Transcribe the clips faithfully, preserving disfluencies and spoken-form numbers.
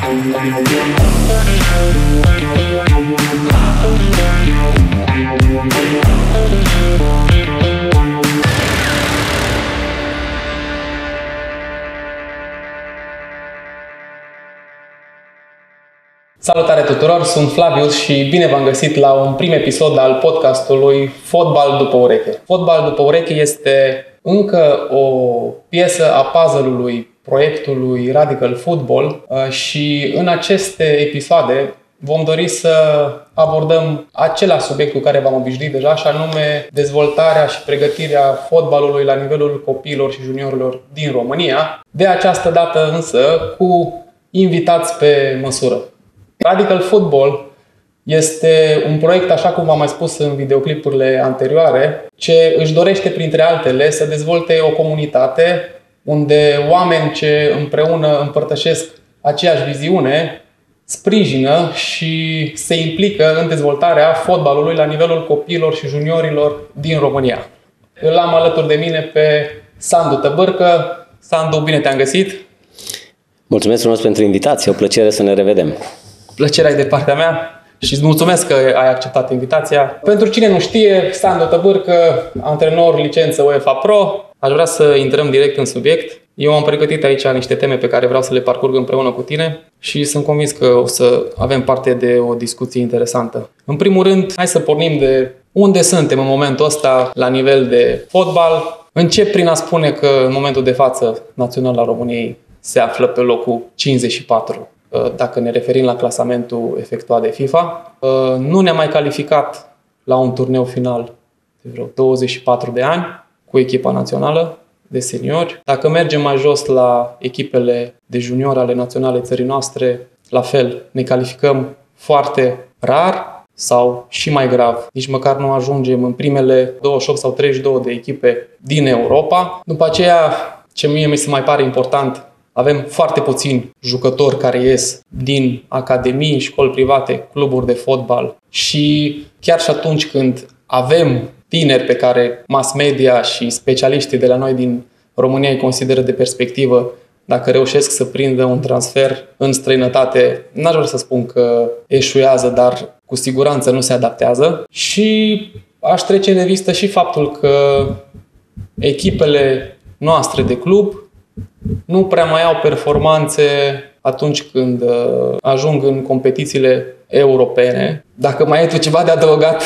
Salutare tuturor, sunt Flavius și bine v-am găsit la un prim episod al podcastului Fotbal după ureche. Fotbal după ureche este încă o piesă a puzzle-ului proiectului Radical Football și în aceste episoade vom dori să abordăm același subiect cu care v-am obișnuit deja, și anume dezvoltarea și pregătirea fotbalului la nivelul copiilor și juniorilor din România. De această dată însă cu invitați pe măsură. Radical Football este un proiect, așa cum v-am mai spus în videoclipurile anterioare, ce își dorește, printre altele, să dezvolte o comunitate unde oameni ce împreună împărtășesc aceeași viziune sprijină și se implică în dezvoltarea fotbalului la nivelul copiilor și juniorilor din România. Îl am alături de mine pe Sandu Tăbârcă. Sandu, bine te-am găsit! Mulțumesc frumos pentru invitație, o plăcere să ne revedem. Plăcerea e de partea mea și îți mulțumesc că ai acceptat invitația. Pentru cine nu știe, Sandu Tăbârcă, antrenor licență UEFA Pro. Aș vrea să intrăm direct în subiect. Eu am pregătit aici niște teme pe care vreau să le parcurg împreună cu tine și sunt convins că o să avem parte de o discuție interesantă. În primul rând, hai să pornim de unde suntem în momentul ăsta la nivel de fotbal. Încep prin a spune că în momentul de față Naționala României se află pe locul cincizeci și patru. Dacă ne referim la clasamentul efectuat de FIFA. Nu ne-am mai calificat la un turneu final de vreo douăzeci și patru de ani cu echipa națională de seniori. Dacă mergem mai jos la echipele de juniori ale naționale țării noastre, la fel, ne calificăm foarte rar sau și mai grav. Nici măcar nu ajungem în primele douăzeci și opt sau treizeci și două de echipe din Europa. După aceea, ce mie mi se mai pare important, avem foarte puțini jucători care ies din academii, școli private, cluburi de fotbal și chiar și atunci când avem tineri pe care mass media și specialiștii de la noi din România îi consideră de perspectivă, dacă reușesc să prindă un transfer în străinătate, n-aș vrea să spun că eșuează, dar cu siguranță nu se adaptează. Și aș trece în revistă și faptul că echipele noastre de club nu prea mai au performanțe atunci când uh, ajung în competițiile europene. Dacă mai ai tu ceva de adăugat?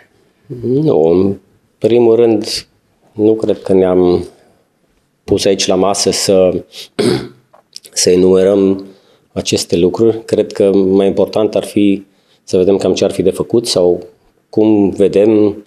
Nu, în primul rând, nu cred că ne-am pus aici la masă să, să enumerăm aceste lucruri. Cred că mai important ar fi să vedem cam ce ar fi de făcut sau cum vedem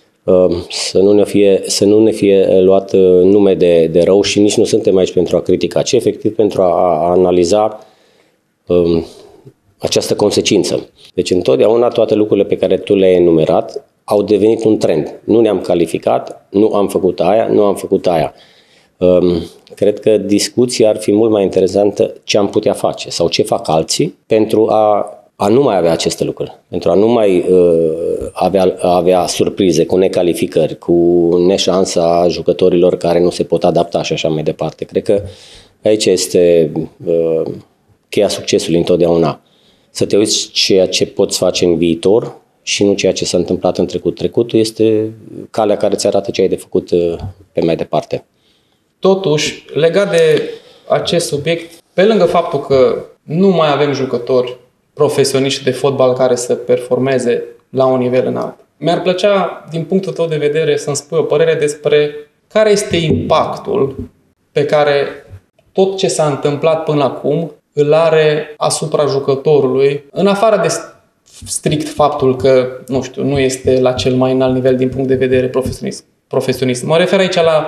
să nu ne fie, să nu ne fie luat nume de, de rău și nici nu suntem aici pentru a critica, ci efectiv pentru a, a analiza um, această consecință. Deci întotdeauna toate lucrurile pe care tu le-ai enumerat au devenit un trend. Nu ne-am calificat, nu am făcut aia, nu am făcut aia. Um, cred că discuția ar fi mult mai interesantă ce am putea face sau ce fac alții pentru a a nu mai avea aceste lucruri, pentru a nu mai uh, avea, avea surprize cu necalificări, cu neșansa jucătorilor care nu se pot adapta și așa mai departe. Cred că aici este uh, cheia succesului întotdeauna. Să te uiți ceea ce poți face în viitor și nu ceea ce s-a întâmplat în trecut. Trecutul este calea care îți arată ce ai de făcut uh, pe mai departe. Totuși, legat de acest subiect, pe lângă faptul că nu mai avem jucători profesioniști de fotbal care să performeze la un nivel înalt, mi-ar plăcea, din punctul tău de vedere, să-mi spui o părere despre care este impactul pe care tot ce s-a întâmplat până acum îl are asupra jucătorului, în afară de strict faptul că, nu știu, nu este la cel mai înalt nivel din punct de vedere profesionist. profesionist. Mă refer aici la,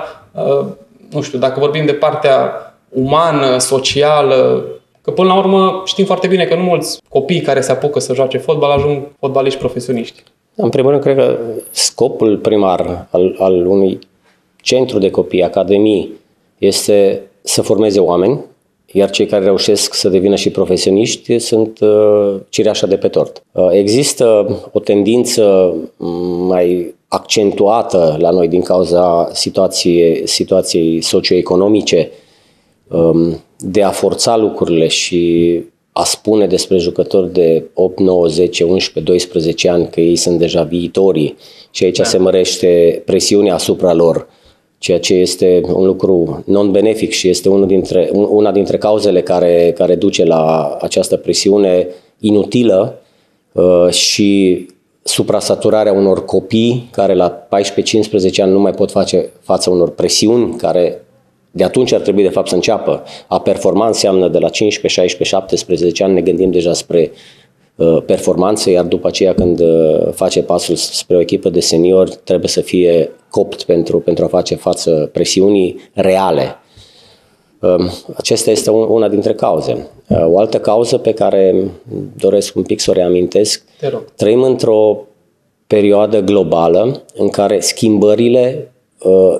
nu știu, dacă vorbim de partea umană, socială, că până la urmă știm foarte bine că nu mulți copii care se apucă să joace fotbal ajung fotbaliști profesioniști. În primul rând, cred că scopul primar al, al unui centru de copii, academii, este să formeze oameni, iar cei care reușesc să devină și profesioniști sunt uh, cireașa de pe tort. Uh, există o tendință mai accentuată la noi din cauza situației, situației socioeconomice um, de a forța lucrurile și a spune despre jucători de opt, nouă, zece, unsprezece, doisprezece ani că ei sunt deja viitorii și aici da. se mărește presiunea asupra lor, ceea ce este un lucru non-benefic și este unul dintre, una dintre cauzele care, care duce la această presiune inutilă uh, și suprasaturarea unor copii care la paisprezece cincisprezece ani nu mai pot face față unor presiuni care de atunci ar trebui de fapt să înceapă. A performa înseamnă de la cincisprezece, șaisprezece, șaptesprezece ani ne gândim deja spre uh, performanță, iar după aceea când uh, face pasul spre o echipă de seniori trebuie să fie copt pentru, pentru a face față presiunii reale. Uh, acesta este un, una dintre cauze. Uh, o altă cauză pe care doresc un pic să o reamintesc, trăim într-o perioadă globală în care schimbările uh,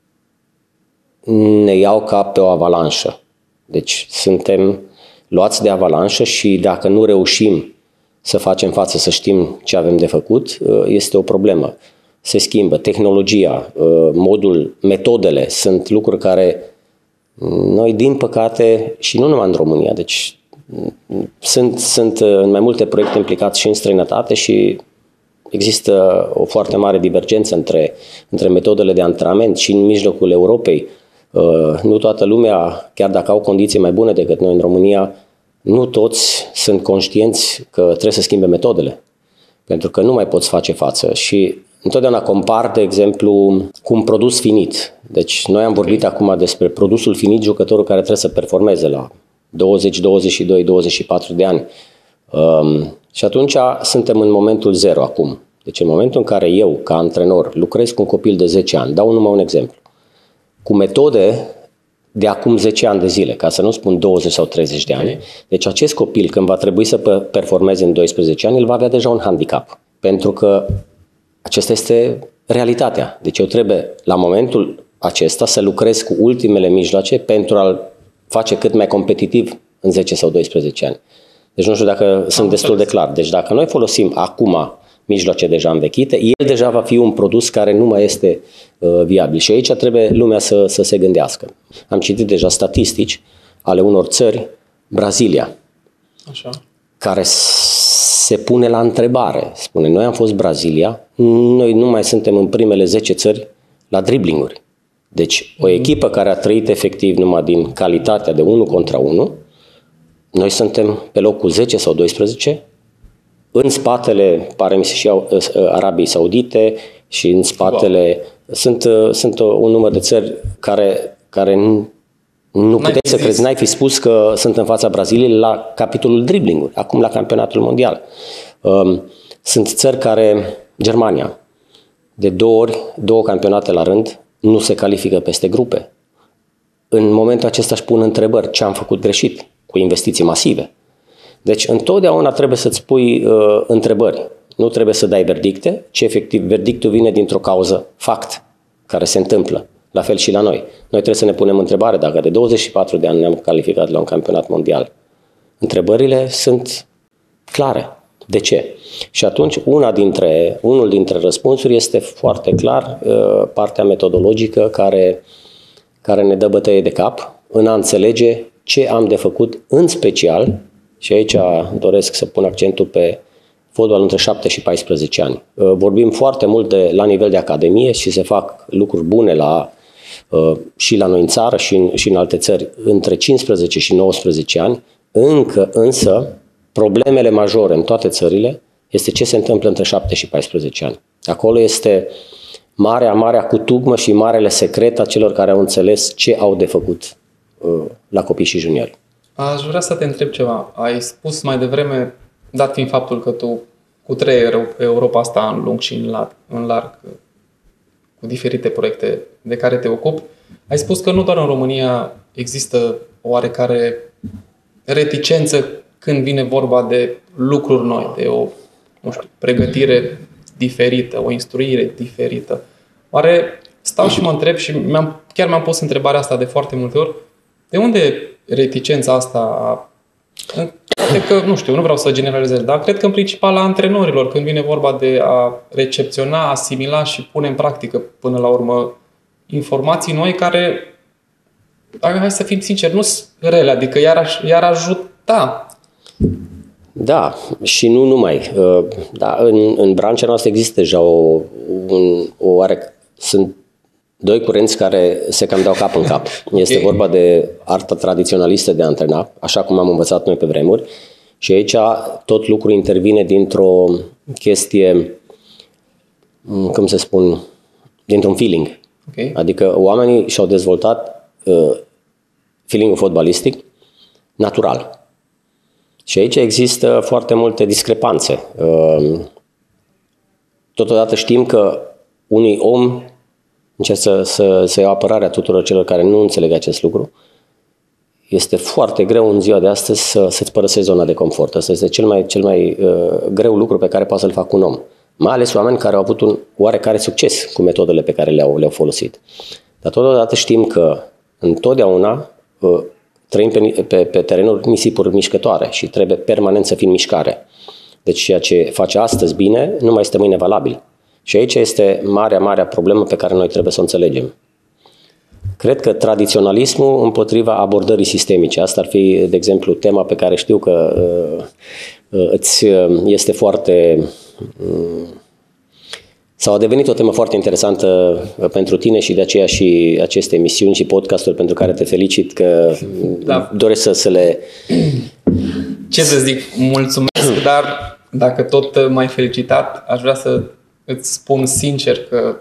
ne iau ca pe o avalanșă. Deci suntem luați de avalanșă și dacă nu reușim să facem față, să știm ce avem de făcut, este o problemă. Se schimbă tehnologia, modul, metodele, sunt lucruri care noi, din păcate, și nu numai în România, deci sunt, sunt în mai multe proiecte implicați și în străinătate și există o foarte mare divergență între, între metodele de antrenament și în mijlocul Europei. Uh, nu toată lumea, chiar dacă au condiții mai bune decât noi în România, nu toți sunt conștienți că trebuie să schimbe metodele, pentru că nu mai poți face față. Și întotdeauna compar, de exemplu, cu un produs finit. Deci noi am vorbit acum despre produsul finit, jucătorul care trebuie să performeze la douăzeci, douăzeci și doi, douăzeci și patru de ani. Um, și atunci suntem în momentul zero acum. Deci în momentul în care eu, ca antrenor, lucrez cu un copil de zece ani, dau numai un exemplu, cu metode de acum zece ani de zile, ca să nu spun douăzeci sau treizeci de ani. Deci acest copil, când va trebui să performeze în doisprezece ani, el va avea deja un handicap. Pentru că acesta este realitatea. Deci eu trebuie, la momentul acesta, să lucrez cu ultimele mijloace pentru a-l face cât mai competitiv în zece sau doisprezece ani. Deci nu știu dacă Am sunt destul de clar. Deci dacă noi folosim acum mijloace deja învechite, el deja va fi un produs care nu mai este uh, viabil. Și aici trebuie lumea să, să se gândească. Am citit deja statistici ale unor țări, Brazilia, Așa. care se pune la întrebare. Spune, noi am fost Brazilia, noi nu mai suntem în primele zece țări la driblinguri. Deci o echipă care a trăit efectiv numai din calitatea de unu contra unu, noi suntem pe locul zece sau doisprezece, în spatele, pare mi se și Arabiei Saudite și în spatele, wow. sunt, sunt un număr de țări care, care nu, nu puteai să crezi, n-ai fi spus că sunt în fața Braziliei la capitolul driblinguri, acum la campionatul mondial. Sunt țări care, Germania, de două ori, două campionate la rând, nu se califică peste grupe. În momentul acesta își pun întrebări, ce am făcut greșit, cu investiții masive. Deci întotdeauna trebuie să-ți pui uh, întrebări. Nu trebuie să dai verdicte, ci efectiv verdictul vine dintr-o cauză, fact, care se întâmplă. La fel și la noi. Noi trebuie să ne punem întrebare dacă de douăzeci și patru de ani ne-am calificat la un campionat mondial. Întrebările sunt clare. De ce? Și atunci una dintre, unul dintre răspunsuri este foarte clar uh, partea metodologică care, care ne dă bătăie de cap în a înțelege ce am de făcut în special. Și aici doresc să pun accentul pe fotbal între șapte și paisprezece ani. Vorbim foarte mult de, la nivel de academie și se fac lucruri bune la, și la noi în țară și în, și în alte țări între cincisprezece și nouăsprezece ani. Încă însă problemele majore în toate țările este ce se întâmplă între șapte și paisprezece ani. Acolo este marea, marea cutugmă și marele secret a celor care au înțeles ce au de făcut la copii și juniori. Aș vrea să te întreb ceva. Ai spus mai devreme, dat fiind faptul că tu cu trei Europa asta în lung și în larg, în larg, cu diferite proiecte de care te ocupi, ai spus că nu doar în România există oarecare reticență când vine vorba de lucruri noi, de o, nu știu, pregătire diferită, o instruire diferită. Oare stau și mă întreb și mi-am, chiar mi-am pus întrebarea asta de foarte multe ori, de unde reticența asta? Cred că, nu știu, nu vreau să generalizez, dar cred că în principal a antrenorilor, când vine vorba de a recepționa, asimila și pune în practică, până la urmă, informații noi care, hai să fim sinceri, nu sunt rele, adică i-ar, i-ar ajuta Da, și nu numai. Da, în, în branșa noastră există deja o, un, o oare, sunt doi curenți care se cam dau cap în cap. Este okay. vorba de arta tradiționalistă de a antrena, așa cum am învățat noi pe vremuri, și aici tot lucrul intervine dintr-o chestie, cum să spun, dintr-un feeling. Okay. Adică oamenii și-au dezvoltat uh, feeling-ul fotbalistic natural. Și aici există foarte multe discrepanțe. Uh, totodată știm că unui om încerc să, să, să iau apărarea tuturor celor care nu înțeleg acest lucru. Este foarte greu în ziua de astăzi să, să-ți părăsești zona de confort. Asta este cel mai, cel mai uh, greu lucru pe care poate să-l facă un om. Mai ales oameni care au avut un oarecare succes cu metodele pe care le-au, le-au folosit. Dar totodată știm că întotdeauna uh, trăim pe, pe, pe terenuri nisipuri mișcătoare și trebuie permanent să fim în mișcare. Deci ceea ce face astăzi bine nu mai este mâine valabil. Și aici este marea, marea problemă pe care noi trebuie să o înțelegem. Cred că tradiționalismul împotriva abordării sistemice. Asta ar fi, de exemplu, tema pe care știu că uh, îți este foarte... Uh, sau a devenit o temă foarte interesantă pentru tine și de aceea și aceste emisiuni și podcasturi pentru care te felicit că da. doresc să, să le... Ce să zic, mulțumesc, dar dacă tot m-ai felicitat, aș vrea să îți spun sincer că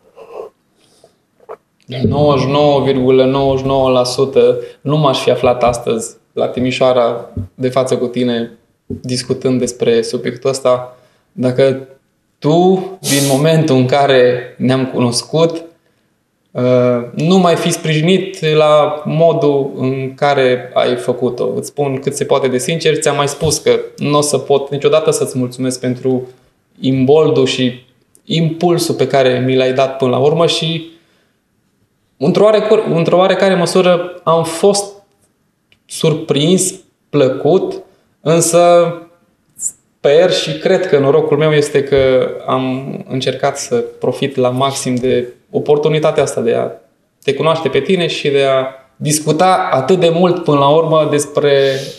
nouăzeci și nouă virgulă nouăzeci și nouă la sută nu m-aș fi aflat astăzi la Timișoara de față cu tine discutând despre subiectul ăsta dacă tu, din momentul în care ne-am cunoscut, nu mai fi sprijinit la modul în care ai făcut-o. Îți spun cât se poate de sincer, ți-am mai spus că nu o să pot niciodată să-ți mulțumesc pentru imboldul și impulsul pe care mi l-ai dat până la urmă și într-o oarecare, într-o oarecare măsură am fost surprins, plăcut, însă sper și cred că norocul meu este că am încercat să profit la maxim de oportunitatea asta de a te cunoaște pe tine și de a discuta atât de mult până la urmă despre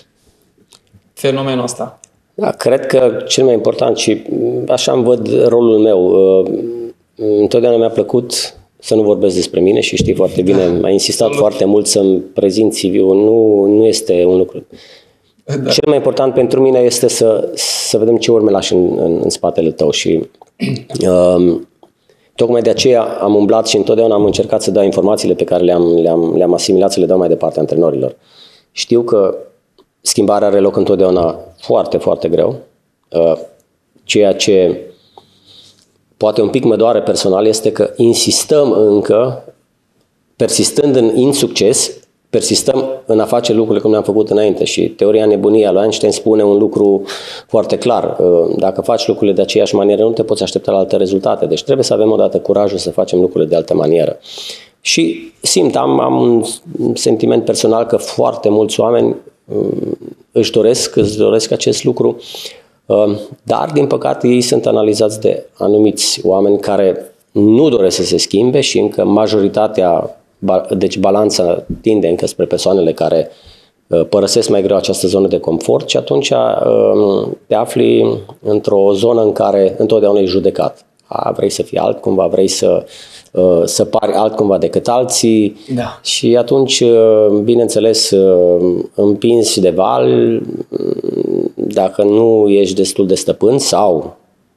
fenomenul ăsta. Da, cred că cel mai important și așa îmi văd rolul meu. Întotdeauna mi-a plăcut să nu vorbesc despre mine și știi foarte bine, da. M-ai insistat Salut. foarte mult să-mi prezint C V-ul. Nu, nu este un lucru. Da. Cel mai important pentru mine este să, să vedem ce urme lași în, în, în spatele tău și um, tocmai de aceea am umblat și întotdeauna am încercat să dau informațiile pe care le-am, le-am, le-am asimilat, să le dau mai departe antrenorilor. Știu că schimbarea are loc întotdeauna foarte, foarte greu. Uh, ceea ce poate un pic mă doare personal este că insistăm încă, persistând în insucces, persistăm în a face lucrurile cum le-am făcut înainte și teoria nebuniei a lui Einstein spune un lucru foarte clar. Dacă faci lucrurile de aceeași manieră, nu te poți aștepta la alte rezultate. Deci trebuie să avem odată curajul să facem lucrurile de altă manieră. Și simt, am, am un sentiment personal că foarte mulți oameni își doresc, își doresc acest lucru, dar din păcate ei sunt analizați de anumiți oameni care nu doresc să se schimbe și încă majoritatea, deci balanța tinde încă spre persoanele care părăsesc mai greu această zonă de confort și atunci te afli într-o zonă în care întotdeauna e judecat. A, vrei să fii altcumva, vrei să, să pari altcumva decât alții da. Și atunci, bineînțeles, împinși de val, dacă nu ești destul de stăpân sau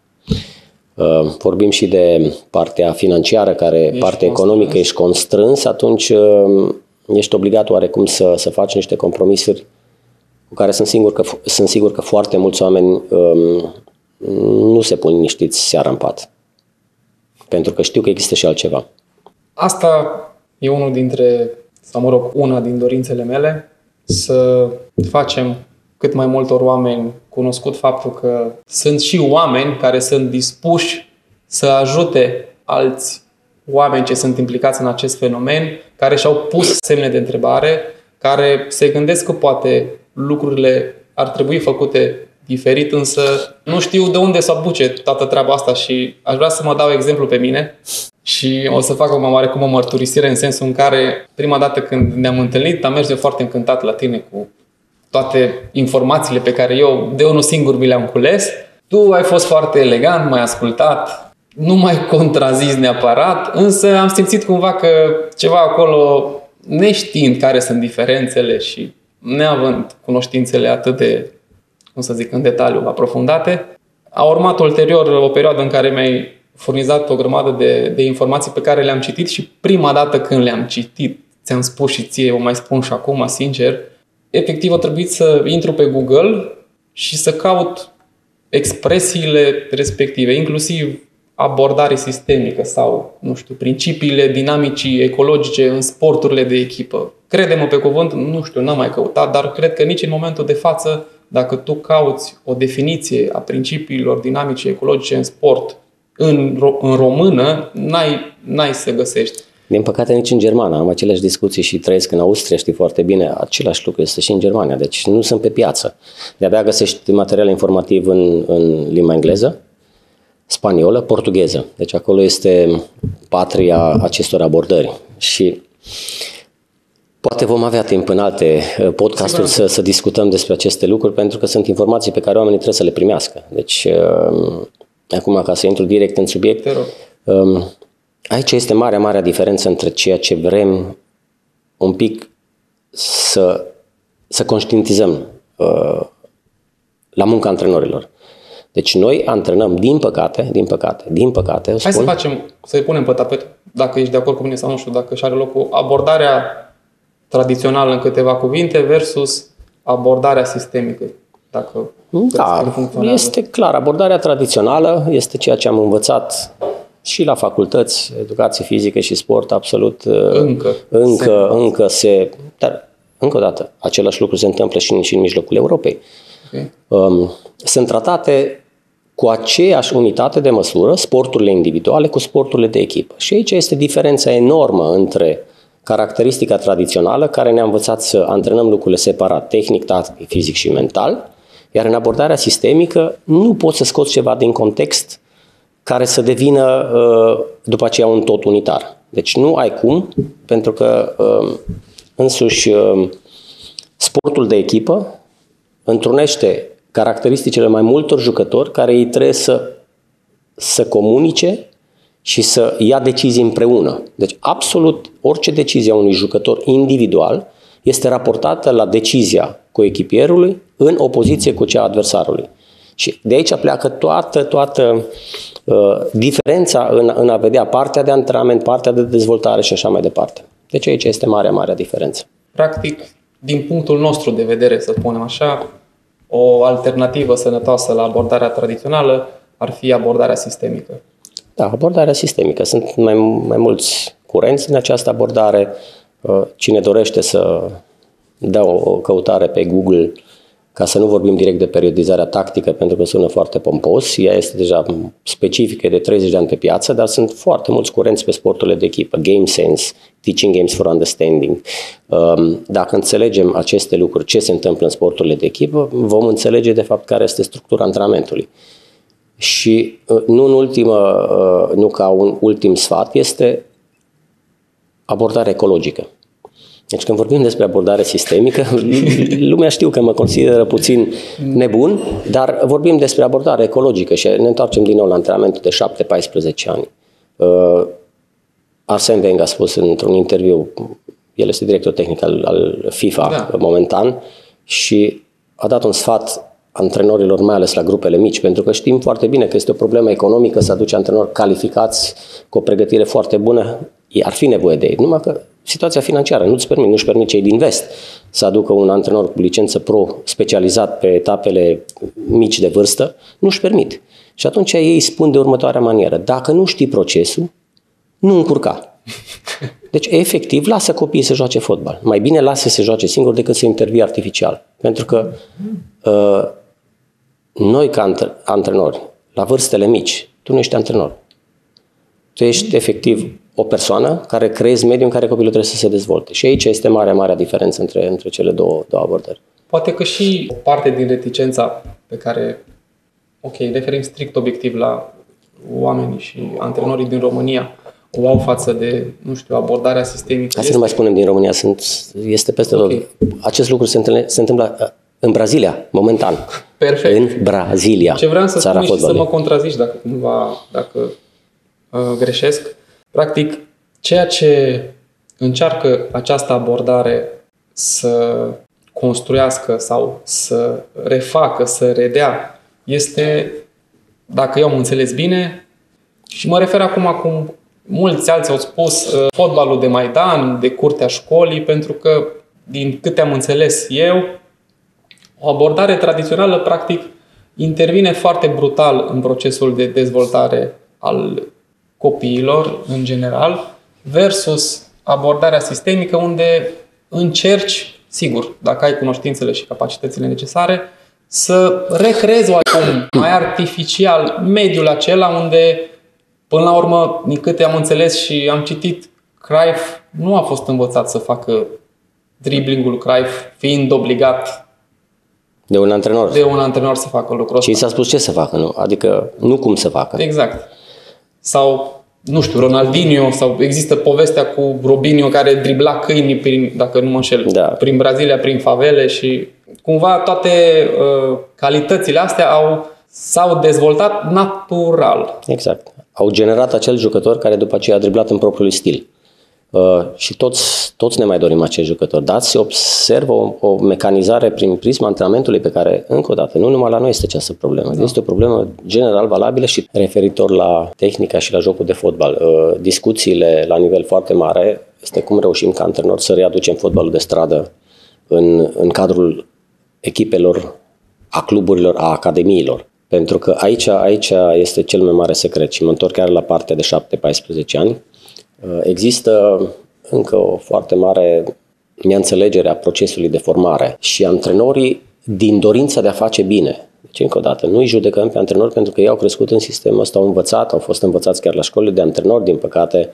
vorbim și de partea financiară, care ești partea economică, constrâns. Ești constrâns, atunci ești obligat oarecum să, să faci niște compromisuri cu care sunt sigur că, sunt sigur că foarte mulți oameni um, nu se pun liniștiți seara în pat. Pentru că știu că există și altceva. Asta e unul dintre, sau mă rog, una din dorințele mele, să facem cât mai multor oameni cunoscut faptul că sunt și oameni care sunt dispuși să ajute alți oameni ce sunt implicați în acest fenomen, care și-au pus semne de întrebare, care se gândesc că poate lucrurile ar trebui făcute diferit, însă nu știu de unde să apuce toată treaba asta și aș vrea să mă dau exemplu pe mine și o să fac o oarecum o mărturisire în sensul în care prima dată când ne-am întâlnit am mers eu foarte încântat la tine cu toate informațiile pe care eu de unul singur mi le-am cules. Tu ai fost foarte elegant, m-ai ascultat, nu m-ai contrazis neapărat, însă am simțit cumva că ceva acolo, neștiind care sunt diferențele și neavând cunoștințele atât de, cum să zic, în detaliu aprofundate, a urmat ulterior o perioadă în care mi-ai furnizat o grămadă de, de informații pe care le-am citit și prima dată când le-am citit, ți-am spus și ție, o mai spun și acum, sincer, efectiv a trebuit să intru pe Google și să caut expresiile respective, inclusiv abordare sistemică sau, nu știu, principiile dinamicii ecologice în sporturile de echipă. Crede-mă pe cuvânt, nu știu, n-am mai căutat, dar cred că nici în momentul de față, dacă tu cauți o definiție a principiilor dinamice ecologice în sport în, ro- în română, n-ai, n-ai să găsești. Din păcate nici în Germania. Am aceleași discuții și trăiesc în Austria, știi foarte bine. Același lucru este și în Germania, deci nu sunt pe piață. De-abia găsești material informativ în, în limba engleză, spaniolă, portugheză. Deci acolo este patria acestor abordări. Și poate vom avea timp în alte podcasturi să, să discutăm despre aceste lucruri, pentru că sunt informații pe care oamenii trebuie să le primească. Deci, acum, ca să intru direct în subiect, aici este marea, marea diferență între ceea ce vrem un pic să, să conștientizăm la munca antrenorilor. Deci noi antrenăm, din păcate, din păcate, din păcate... Hai spun, să facem, să-i punem pe tapet, dacă ești de acord cu mine sau nu știu, dacă și are loc cu abordarea tradițională în câteva cuvinte versus abordarea sistemică. Dacă da, este clar. Abordarea tradițională este ceea ce am învățat și la facultăți, educație fizică și sport, absolut... Încă. Încă, se, încă se... Dar, încă o dată, același lucru se întâmplă și în, și în mijlocul Europei. Okay. Um, sunt tratate cu aceeași unitate de măsură sporturile individuale cu sporturile de echipă. Și aici este diferența enormă între caracteristica tradițională, care ne-a învățat să antrenăm lucrurile separat, tehnic, tactic, fizic și mental, iar în abordarea sistemică nu poți să scoți ceva din context care să devină după aceea un tot unitar. Deci nu ai cum, pentru că însuși sportul de echipă întrunește caracteristicile mai multor jucători care îi trebuie să, să comunice și să ia decizii împreună. Deci absolut orice decizie a unui jucător individual este raportată la decizia coechipierului în opoziție cu cea a adversarului. Și de aici pleacă toată, toată uh, diferența în, în a vedea partea de antrenament, partea de dezvoltare și așa mai departe. Deci aici este marea, marea diferență. Practic, din punctul nostru de vedere, să spunem așa, o alternativă sănătoasă la abordarea tradițională ar fi abordarea sistemică. Da, abordarea sistemică. Sunt mai, mai mulți curenți în această abordare. Cine dorește să dea o, o căutare pe Google, ca să nu vorbim direct de periodizarea tactică, pentru că sună foarte pompos, ea este deja specifică de treizeci de ani pe piață, dar sunt foarte mulți curenți pe sporturile de echipă, Game Sense, Teaching Games for Understanding. Dacă înțelegem aceste lucruri, ce se întâmplă în sporturile de echipă, vom înțelege de fapt care este structura antrenamentului. Și nu în ultimă, nu ca un ultim sfat, este abordarea ecologică. Deci când vorbim despre abordare sistemică, lumea știu că mă consideră puțin nebun, dar vorbim despre abordare ecologică și ne întoarcem din nou la antrenamentul de șapte paisprezece ani. Uh, Arsene Wenger a spus într-un interviu, el este director tehnic al, al FIFA da. momentan, și a dat un sfat antrenorilor, mai ales la grupele mici, pentru că știm foarte bine că este o problemă economică să aduci antrenori calificați cu o pregătire foarte bună, ar fi nevoie de ei, numai că situația financiară nu-ți permite, nu-și permite cei din vest să aducă un antrenor cu licență pro specializat pe etapele mici de vârstă, nu-și permit. Și atunci ei spun de următoarea manieră: dacă nu știi procesul, nu încurca. Deci, efectiv, lasă copiii să joace fotbal. Mai bine lasă să se joace singur decât să intervii artificial. Pentru că uh, noi, ca antrenori, la vârstele mici, tu nu ești antrenor. Tu ești efectiv o persoană care creezi mediul în care copilul trebuie să se dezvolte. Și aici este marea, marea diferență între, între cele două, două abordări. Poate că și o parte din reticența pe care, ok, referim strict obiectiv la oamenii și antrenorii din România, o au față de, nu știu, abordarea sistemică. Ca să nu mai spunem din România, sunt, este peste okay. tot. Acest lucru se întâmplă, se întâmplă În Brazilia, momentan. Perfect. În Brazilia. Ce vreau să țara spun și să fotbalului. mă contrazici dacă cumva dacă uh, greșesc. Practic, ceea ce încearcă această abordare să construiască sau să refacă, să redea, este, dacă eu am înțeles bine, și mă refer acum cum mulți alții au spus, uh, fotbalul de Maidan, de curtea școlii, pentru că, din câte am înțeles eu, o abordare tradițională, practic, intervine foarte brutal în procesul de dezvoltare al copiilor, în general, versus abordarea sistemică, unde încerci, sigur, dacă ai cunoștințele și capacitățile necesare, să recreezi oarecum mai artificial mediul acela unde, până la urmă, din câte am înțeles și am citit, Cruyff nu a fost învățat să facă driblingul Cruyff, fiind obligat De un antrenor. de un antrenor să facă lucrul Și i ăsta. s-a spus ce să facă, nu? Adică nu cum să facă. Exact. Sau, nu știu, Ronaldinho, sau există povestea cu Robinho care dribla câinii, prin, dacă nu mă înșel, Da. prin Brazilia, prin favele și cumva toate uh, calitățile astea au, s-au dezvoltat natural. Exact. Au generat acel jucător care după aceea a driblat în propriul stil. Uh, și toți, toți ne mai dorim acest jucător. Dar se observă o, o mecanizare prin prisma antrenamentului pe care, încă o dată, nu numai la noi este această problemă. Da. Este o problemă general valabilă și referitor la tehnica și la jocul de fotbal. Uh, discuțiile la nivel foarte mare este cum reușim ca antrenori să readucem fotbalul de stradă în, în cadrul echipelor, a cluburilor, a academiilor. Pentru că aici, aici este cel mai mare secret și mă întorc chiar la partea de șapte paisprezece ani. Există încă o foarte mare neînțelegere a procesului de formare și antrenorii din dorința de a face bine. Deci, încă o dată, nu îi judecăm pe antrenori pentru că ei au crescut în sistemul ăsta, au învățat, au fost învățați chiar la școlile de antrenori, din păcate,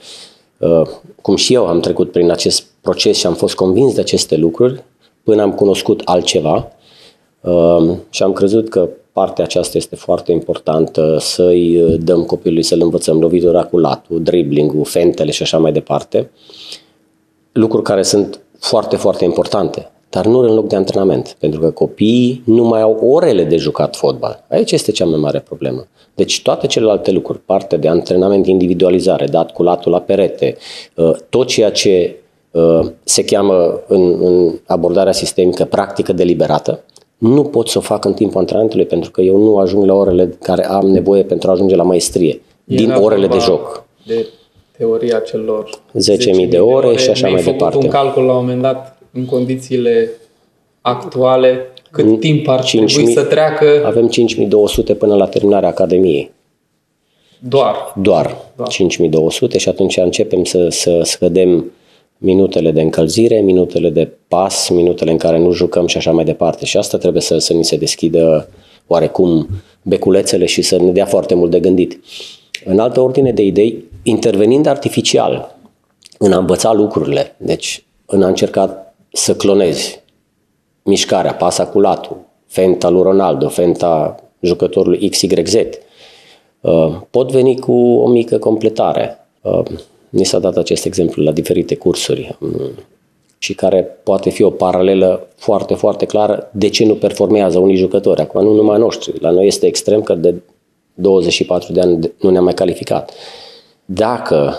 cum și eu am trecut prin acest proces și am fost convins de aceste lucruri până am cunoscut altceva și am crezut că partea aceasta este foarte importantă, să-i dăm copilului, să-l învățăm lovitura cu latul, dribbling-ul, fentele și așa mai departe. Lucruri care sunt foarte, foarte importante, dar nu în loc de antrenament, pentru că copiii nu mai au orele de jucat fotbal. Aici este cea mai mare problemă. Deci toate celelalte lucruri, partea de antrenament, individualizare, dat cu latul la perete, tot ceea ce se cheamă în, în abordarea sistemică practică deliberată, nu pot să o fac în timpul antrenamentului pentru că eu nu ajung la orele care am nevoie pentru a ajunge la maestrie, din orele de joc. De teoria celor zece mii de ore și așa mai departe. Mi-ai făcut un calcul la un moment dat în condițiile actuale, cât timp ar trebui să treacă? Avem cinci mii două sute până la terminarea academiei. Doar? Doar, Doar. cinci mii două sute și atunci începem să, să scădem minutele de încălzire, minutele de pas, minutele în care nu jucăm și așa mai departe. Și asta trebuie să, să ni se deschidă oarecum beculețele și să ne dea foarte mult de gândit. În altă ordine de idei, intervenind artificial în a învăța lucrurile, deci în a încerca să clonezi mișcarea, pasa cu latul, fenta lui Ronaldo, fenta jucătorului X Y Z, pot veni cu o mică completare. Ni s-a dat acest exemplu la diferite cursuri și care poate fi o paralelă foarte, foarte clară de ce nu performează unii jucători. Acum nu numai noștri. La noi este extrem că de douăzeci și patru de ani nu ne-am mai calificat. Dacă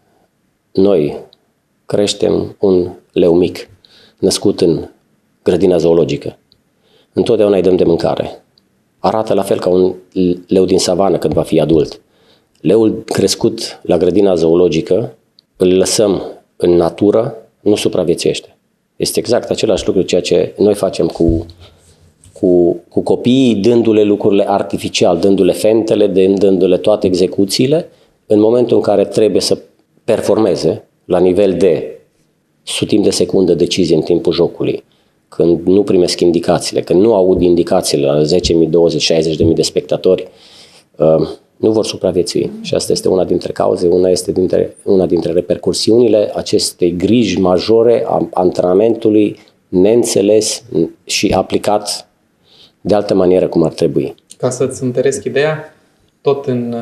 noi creștem un leu mic născut în grădina zoologică, întotdeauna îi dăm de mâncare. Arată la fel ca un leu din savană când va fi adult. Leul crescut la grădina zoologică, îl lăsăm în natură, nu supraviețuiește. Este exact același lucru ceea ce noi facem cu, cu, cu copiii, dându-le lucrurile artificial, dându-le fentele, dându-le toate execuțiile, în momentul în care trebuie să performeze la nivel de sutim de secundă decizie în timpul jocului, când nu primesc indicațiile, când nu aud indicațiile la zece mii, douăzeci, șaizeci de mii de spectatori, nu vor supraviețui. Și asta este una dintre cauze, una este dintre, una dintre repercursiunile acestei griji majore a antrenamentului neînțeles și aplicat de altă manieră cum ar trebui. Ca să-ți întăresc ideea, tot, în,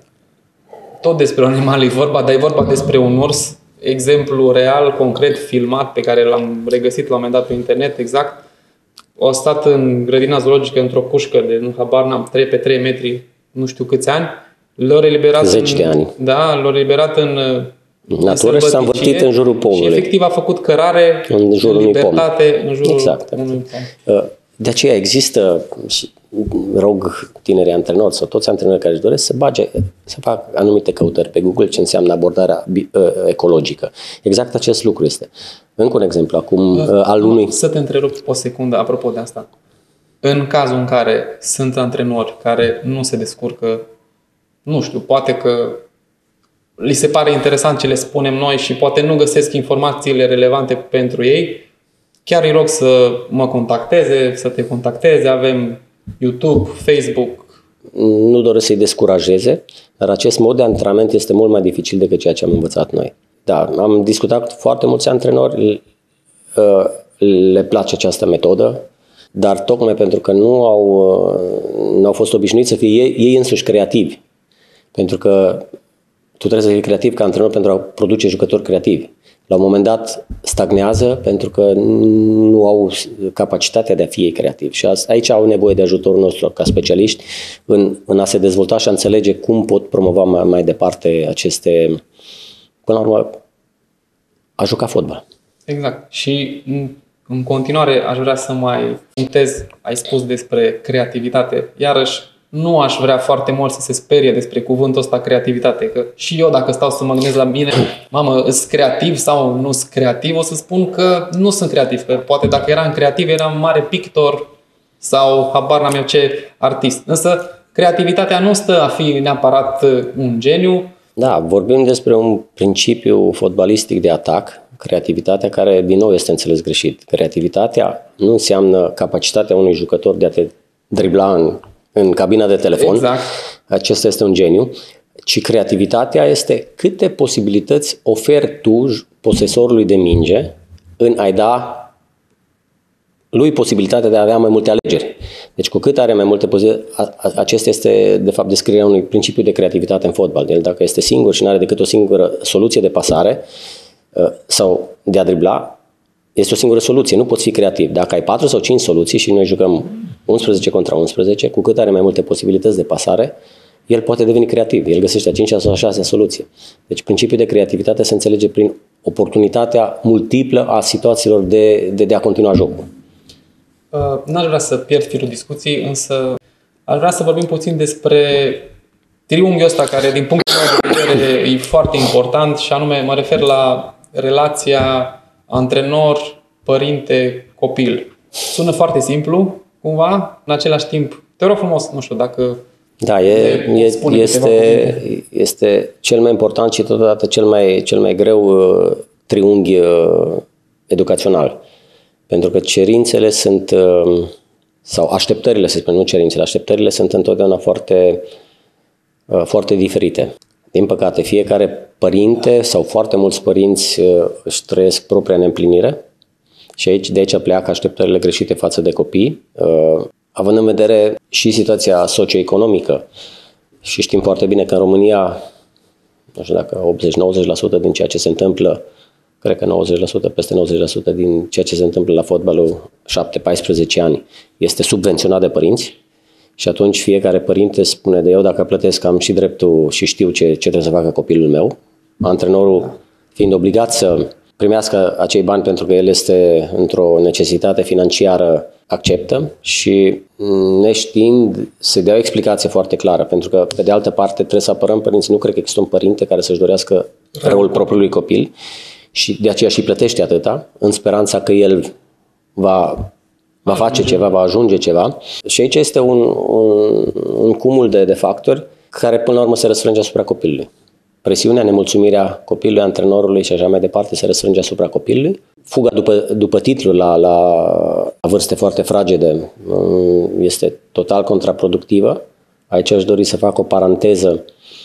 tot despre un animal e vorba, dar e vorba despre un urs, exemplu real, concret, filmat, pe care l-am regăsit la un moment dat pe internet, exact. au stat în grădina zoologică într-o cușcă de, nu habar n-am, trei pe trei metri, nu știu câți ani, lor eliberat zeci în, de ani. Da, lor eliberat în natură și s-a învârtit în jurul pomului. Și efectiv a făcut cărare în jurul în unui pom. în jurul exact. unui pom. De aceea există, și rog tinerii antrenori sau toți antrenorii care își doresc să bage, să facă anumite căutări pe Google ce înseamnă abordarea ecologică. Exact acest lucru este. Încă un exemplu acum al unui... Să te întrerup o secundă apropo de asta. În cazul în care sunt antrenori care nu se descurcă, nu știu, poate că li se pare interesant ce le spunem noi și poate nu găsesc informațiile relevante pentru ei, chiar îi rog să mă contacteze, să te contacteze, avem YouTube, Facebook. Nu doresc să-i descurajeze, dar acest mod de antrenament este mult mai dificil decât ceea ce am învățat noi. Da, am discutat cu foarte mulți antrenori, le place această metodă, dar tocmai pentru că nu au, nu au fost obișnuiți să fie ei, ei însuși creativi. Pentru că tu trebuie să fii creativ ca antrenor pentru a produce jucători creativi. La un moment dat stagnează pentru că nu au capacitatea de a fi ei creativi. Și aici au nevoie de ajutorul nostru ca specialiști în, în a se dezvolta și a înțelege cum pot promova mai, mai departe aceste, până la urmă, a juca fotbal. Exact. Și în continuare aș vrea să mai punctez, ai spus despre creativitate. Iarăși, nu aș vrea foarte mult să se sperie despre cuvântul ăsta creativitate, că și eu dacă stau să mă gândesc la mine, mamă, sunt creativ sau nu sunt creativ, o să spun că nu sunt creativ, că poate dacă eram creativ eram mare pictor sau habar n-am eu ce artist. Însă creativitatea nu stă a fi neapărat un geniu. Da, vorbim despre un principiu fotbalistic de atac, creativitatea care din nou este înțeles greșit. Creativitatea nu înseamnă capacitatea unui jucător de a te dribla în în cabina de telefon, exact. Acesta este un geniu, ci creativitatea este câte posibilități oferi tu posesorului de minge în a-i da lui posibilitatea de a avea mai multe alegeri. Deci cu cât are mai multe posibilități, acesta este de fapt descrierea unui principiu de creativitate în fotbal. El dacă este singur și nu are decât o singură soluție de pasare sau de a dribla, este o singură soluție, nu poți fi creativ. Dacă ai patru sau cinci soluții și noi jucăm unsprezece contra unsprezece, cu cât are mai multe posibilități de pasare, el poate deveni creativ. El găsește a cincea sau a șasea soluție. Deci principiul de creativitate se înțelege prin oportunitatea multiplă a situațiilor de, de, de a continua jocul. Uh, n-aș vrea să pierd firul discuției, însă aș vrea să vorbim puțin despre triunghiul ăsta care, din punctul meu de vedere, e foarte important și anume mă refer la relația antrenor, părinte, copil. Sună foarte simplu, cumva, în același timp. Te rog frumos, nu știu, dacă... Da, e, e, este, este cel mai important și totodată cel mai, cel mai greu uh, triunghi uh, educațional. Pentru că cerințele sunt, uh, sau așteptările, să spunem, nu cerințele, așteptările sunt întotdeauna foarte, uh, foarte diferite. Din păcate, fiecare părinte sau foarte mulți părinți uh, își trăiesc propria neîmplinire și aici, de aici pleacă așteptările greșite față de copii, uh, având în vedere și situația socioeconomică. Și știm foarte bine că în România, nu știu dacă optzeci-nouăzeci la sută din ceea ce se întâmplă, cred că nouăzeci la sută, peste nouăzeci la sută din ceea ce se întâmplă la fotbalul șapte-paisprezece ani este subvenționat de părinți. Și atunci fiecare părinte spune de eu dacă plătesc am și dreptul și știu ce, ce trebuie să facă copilul meu. Antrenorul fiind obligat să primească acei bani pentru că el este într-o necesitate financiară, acceptă și neștiind se dea o explicație foarte clară. Pentru că pe de altă parte trebuie să apărăm părinții. Nu cred că există un părinte care să-și dorească răul propriului copil și de aceea și plătește atâta în speranța că el va... va face ceva, va ajunge ceva. Și aici este un, un, un cumul de, de factori care până la urmă se răsfrânge asupra copilului. Presiunea, nemulțumirea copilului, antrenorului și așa mai departe se răsfrânge asupra copilului. Fuga după, după titlu la, la, la vârste foarte fragede este total contraproductivă. Aici aș dori să fac o paranteză.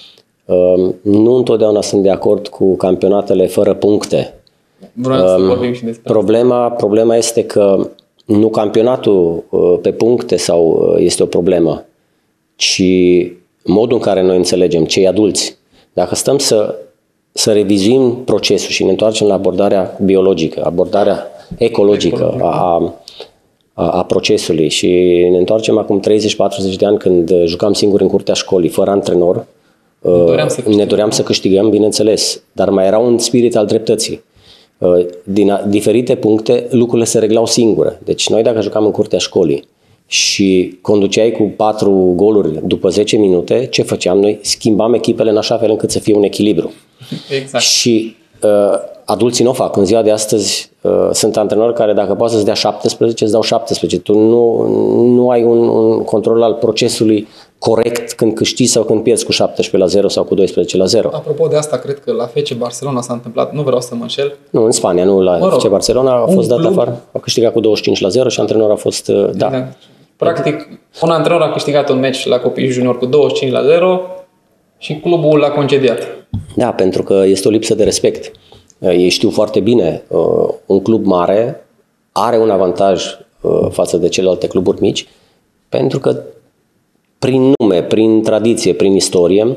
Nu întotdeauna sunt de acord cu campionatele fără puncte. Vreau să vorbim și despre problema, problema este că nu campionatul pe puncte sau este o problemă, ci modul în care noi înțelegem, cei adulți. Dacă stăm să, să revizuim procesul și ne întoarcem la abordarea biologică, abordarea ecologică a, a, a procesului și ne întoarcem acum treizeci patruzeci de ani când jucam singur în curtea școlii, fără antrenor. Ne doream să câștigăm, ne doream să câștigăm, bineînțeles, dar mai era un spirit al dreptății. Din diferite puncte lucrurile se reglau singure. Deci noi dacă jucam în curtea școlii și conduceai cu patru goluri după zece minute, ce făceam noi? Schimbam echipele în așa fel încât să fie un echilibru. Exact. Și uh, adulții nu o fac. În ziua de astăzi uh, sunt antrenori care dacă poate să-ți dea șaptesprezece, îți dau șaptesprezece. Tu nu, nu ai un, un control al procesului corect când câștigi sau când pierzi cu șaptesprezece la zero sau cu doisprezece la zero. Apropo de asta, cred că la F C Barcelona s-a întâmplat, nu vreau să mă înșel. Nu, în Spania, nu la mă rog, F C Barcelona, a fost dat club... afară, a câștigat cu douăzeci și cinci la zero și antrenorul a fost, uh, da. Exact. Practic, un antrenor a câștigat un meci la copii junior cu douăzeci și cinci la zero și clubul l-a concediat. Da, pentru că este o lipsă de respect. Ei știu foarte bine, un club mare are un avantaj față de celelalte cluburi mici, pentru că prin nume, prin tradiție, prin istorie,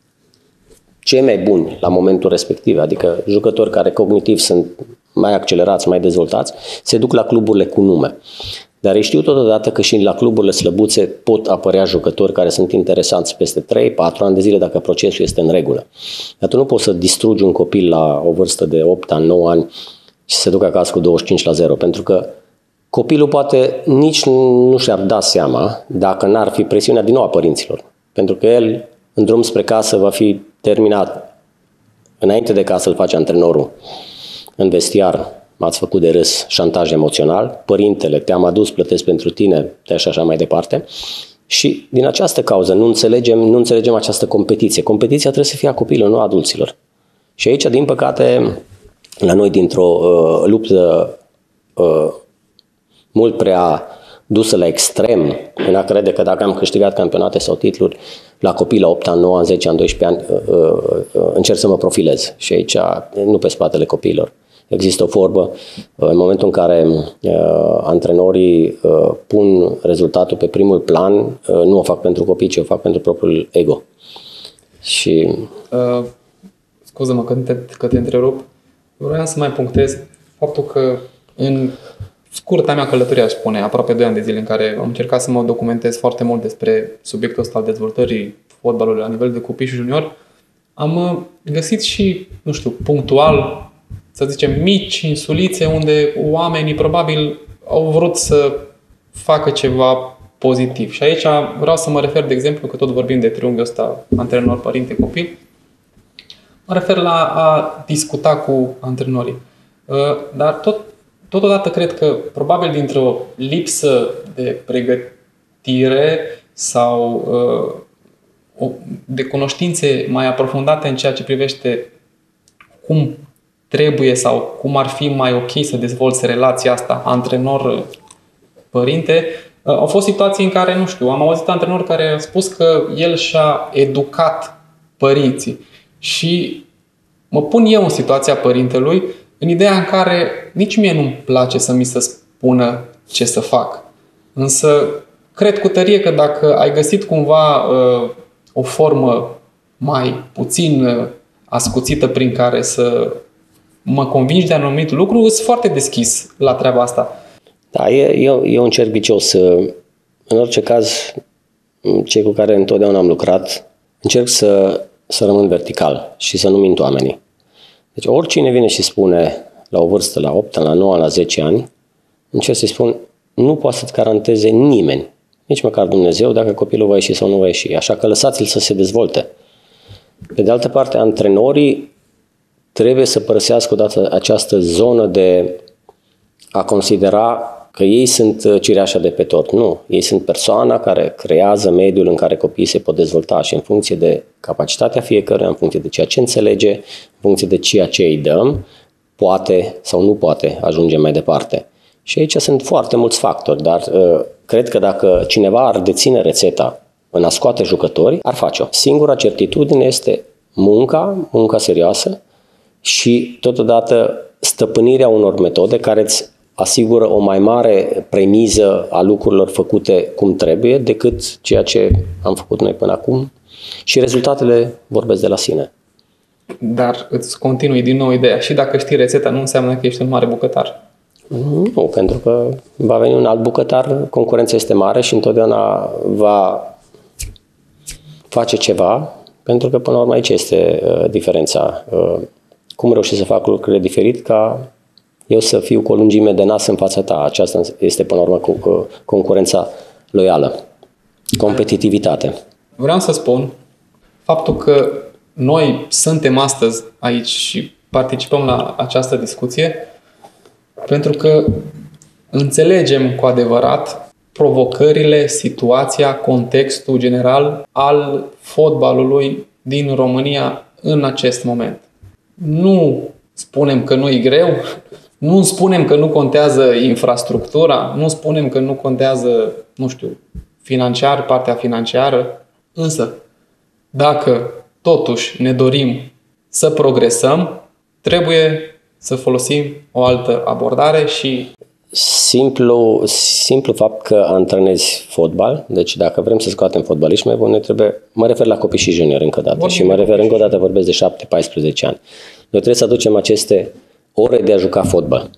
cei mai buni la momentul respectiv, adică jucători care cognitiv sunt mai accelerați, mai dezvoltați, se duc la cluburile cu nume. Dar ei știu totodată că și la cluburile slăbuțe pot apărea jucători care sunt interesanți peste trei patru ani de zile dacă procesul este în regulă. Dar tu nu poți să distrugi un copil la o vârstă de opt ani, nouă ani și să se ducă acasă cu douăzeci și cinci la zero, pentru că copilul poate nici nu și-ar da seama dacă n-ar fi presiunea din nou a părinților. Pentru că el, în drum spre casă, va fi terminat înainte de ca să-l face antrenorul în vestiar. M-ați făcut de râs, șantaj emoțional, părintele, te-am adus, plătesc pentru tine, și așa mai departe. Și din această cauză nu înțelegem, nu înțelegem această competiție. Competiția trebuie să fie a copilului, nu a adulților. Și aici, din păcate, la noi, dintr-o uh, luptă uh, mult prea dusă la extrem, în a crede că dacă am câștigat campionate sau titluri, la copii la opt ani, nouă ani, zece ani, doisprezece ani, uh, uh, încerc să mă profilez. Și aici, nu pe spatele copiilor. Există o vorbă, în momentul în care uh, antrenorii uh, pun rezultatul pe primul plan, uh, nu o fac pentru copii, ci o fac pentru propriul ego. Și... Uh, scuză-mă că te, că te întrerup. Vreau să mai punctez faptul că în scurta mea călătorie, aș spune, aproape doi ani de zile în care am încercat să mă documentez foarte mult despre subiectul ăsta al dezvoltării fotbalului la nivel de copii și junior, am găsit și, nu știu, punctual, să zicem, mici insulițe unde oamenii probabil au vrut să facă ceva pozitiv. Și aici vreau să mă refer, de exemplu, că tot vorbim de triunghiul ăsta antrenor, părinte, copil, mă refer la a discuta cu antrenorii. Dar tot, totodată cred că probabil dintr-o lipsă de pregătire sau de cunoștințe mai aprofundate în ceea ce privește cum trebuie sau cum ar fi mai ok să dezvolți relația asta antrenor-părinte, au fost situații în care, nu știu, am auzit antrenor care a spus că el și-a educat părinții și mă pun eu în situația părintelui în ideea în care nici mie nu-mi place să mi se spună ce să fac. Însă cred cu tărie că dacă ai găsit cumva uh, o formă mai puțin uh, ascuțită prin care să mă convingi de anumit lucru, sunt foarte deschis la treaba asta. Da, e, e, e un cerc vicios. În orice caz, cei cu care întotdeauna am lucrat, încerc să, să rămân vertical și să nu mint oamenii. Deci oricine vine și spune la o vârstă, la opt ani, la nouă ani, la zece ani, încerc să-i spun, nu poate să-ți garanteze nimeni, nici măcar Dumnezeu, dacă copilul va ieși sau nu va ieși. Așa că lăsați-l să se dezvolte. Pe de altă parte, antrenorii trebuie să părăsească odată această zonă de a considera că ei sunt cireașa de pe tort. Nu, ei sunt persoana care creează mediul în care copiii se pot dezvolta și în funcție de capacitatea fiecăruia, în funcție de ceea ce înțelege, în funcție de ceea ce îi dăm, poate sau nu poate ajunge mai departe. Și aici sunt foarte mulți factori, dar uh, cred că dacă cineva ar deține rețeta în a scoate jucători, ar face-o. Singura certitudine este munca, munca serioasă și totodată stăpânirea unor metode care îți asigură o mai mare premiză a lucrurilor făcute cum trebuie decât ceea ce am făcut noi până acum și rezultatele vorbesc de la sine. Dar îți continui din nou ideea. Și dacă știi rețeta, nu înseamnă că ești un mare bucătar. Nu, pentru că va veni un alt bucătar, concurența este mare și întotdeauna va face ceva, pentru că până la urmă aici este uh, diferența. Uh, cum reușești să fac lucrurile diferit ca eu să fiu cu o lungime de nas în fața ta. Aceasta este până la urmă cu, uh, concurența loială. Competitivitate. Vreau să spun faptul că noi suntem astăzi aici și participăm la această discuție pentru că înțelegem cu adevărat provocările, situația, contextul general al fotbalului din România în acest moment. Nu spunem că nu e greu, nu spunem că nu contează infrastructura, nu spunem că nu contează, nu știu, financiar, partea financiară, însă dacă totuși ne dorim să progresăm, trebuie să folosim o altă abordare și Simplu, simplu fapt că antrenezi fotbal, deci dacă vrem să scoatem fotbaliști mai buni, trebuie, mă refer la copii și juniori încă o dată Vorbim și mă refer încă o dată, vorbesc de șapte paisprezece ani. Noi trebuie să aducem aceste ore de a juca fotbal.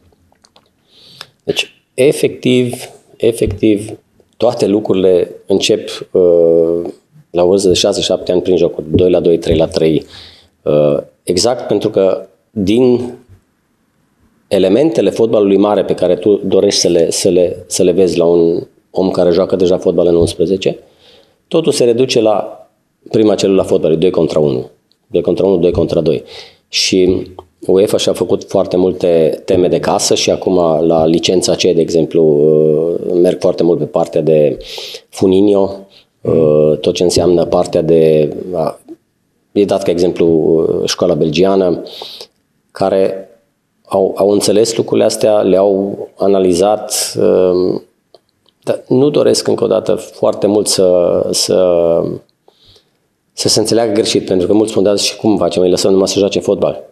Deci, efectiv, efectiv, toate lucrurile încep uh, la o vârstă de șase șapte ani prin jocuri, doi la doi, trei la trei, uh, exact pentru că din elementele fotbalului mare pe care tu dorești să le, să le, să le vezi la un om care joacă deja fotbal în unsprezece, totul se reduce la prima celulă a fotbalului, doi contra unu. doi contra unu, doi contra doi. Și UEFA și-a făcut foarte multe teme de casă și acum la licența C, de exemplu, merg foarte mult pe partea de Funinho, tot ce înseamnă partea de... E dat ca exemplu școala belgiană, care Au, au înțeles lucrurile astea, le-au analizat, dar nu doresc încă o dată foarte mult să, să, să se înțeleagă greșit, pentru că mulți spun, da, și cum facem, îi lăsăm numai să joace fotbal.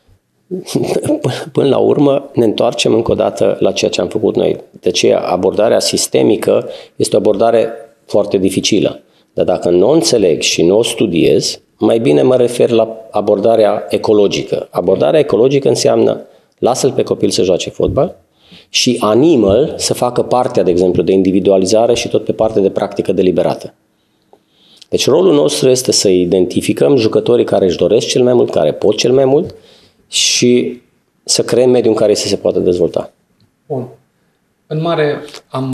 Până la urmă ne întoarcem încă o dată la ceea ce am făcut noi. De aceea abordarea sistemică este o abordare foarte dificilă, dar dacă nu o înțeleg și nu o studiez, mai bine mă refer la abordarea ecologică. Abordarea ecologică înseamnă lasă-l pe copil să joace fotbal și animă-l să facă partea, de exemplu, de individualizare și tot pe partea de practică deliberată. Deci rolul nostru este să identificăm jucătorii care își doresc cel mai mult, care pot cel mai mult și să creăm mediul în care să se poată dezvolta. Bun. În mare am,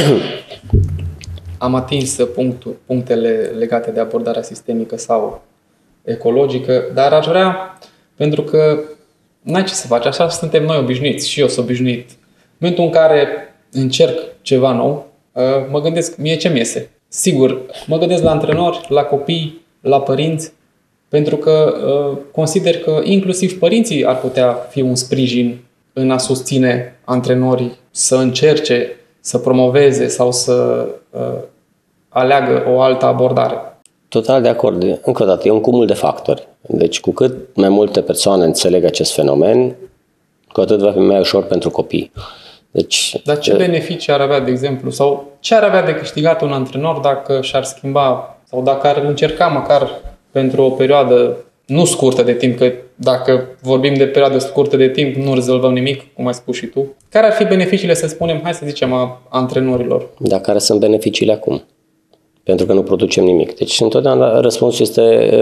am atins punctul, punctele legate de abordarea sistemică sau ecologică, dar aș vrea, pentru că n-ai ce să faci, așa suntem noi obișnuiți și eu sunt obișnuit. În momentul în care încerc ceva nou, mă gândesc, mie ce-mi iese? Sigur, mă gândesc la antrenori, la copii, la părinți, pentru că consider că inclusiv părinții ar putea fi un sprijin în a susține antrenorii să încerce, să promoveze sau să aleagă o altă abordare. Total de acord. Încă o dată, e un cumul de factori. Deci cu cât mai multe persoane înțeleg acest fenomen, cu atât va fi mai ușor pentru copii. Deci, Dar ce beneficii ar avea, de exemplu, sau ce ar avea de câștigat un antrenor dacă și-ar schimba sau dacă ar încerca măcar pentru o perioadă nu scurtă de timp, că dacă vorbim de perioadă scurtă de timp nu rezolvăm nimic, cum ai spus și tu. Care ar fi beneficiile, să spunem, hai să zicem, a antrenorilor? Dar care sunt beneficiile acum? Pentru că nu producem nimic. Deci întotdeauna răspunsul este...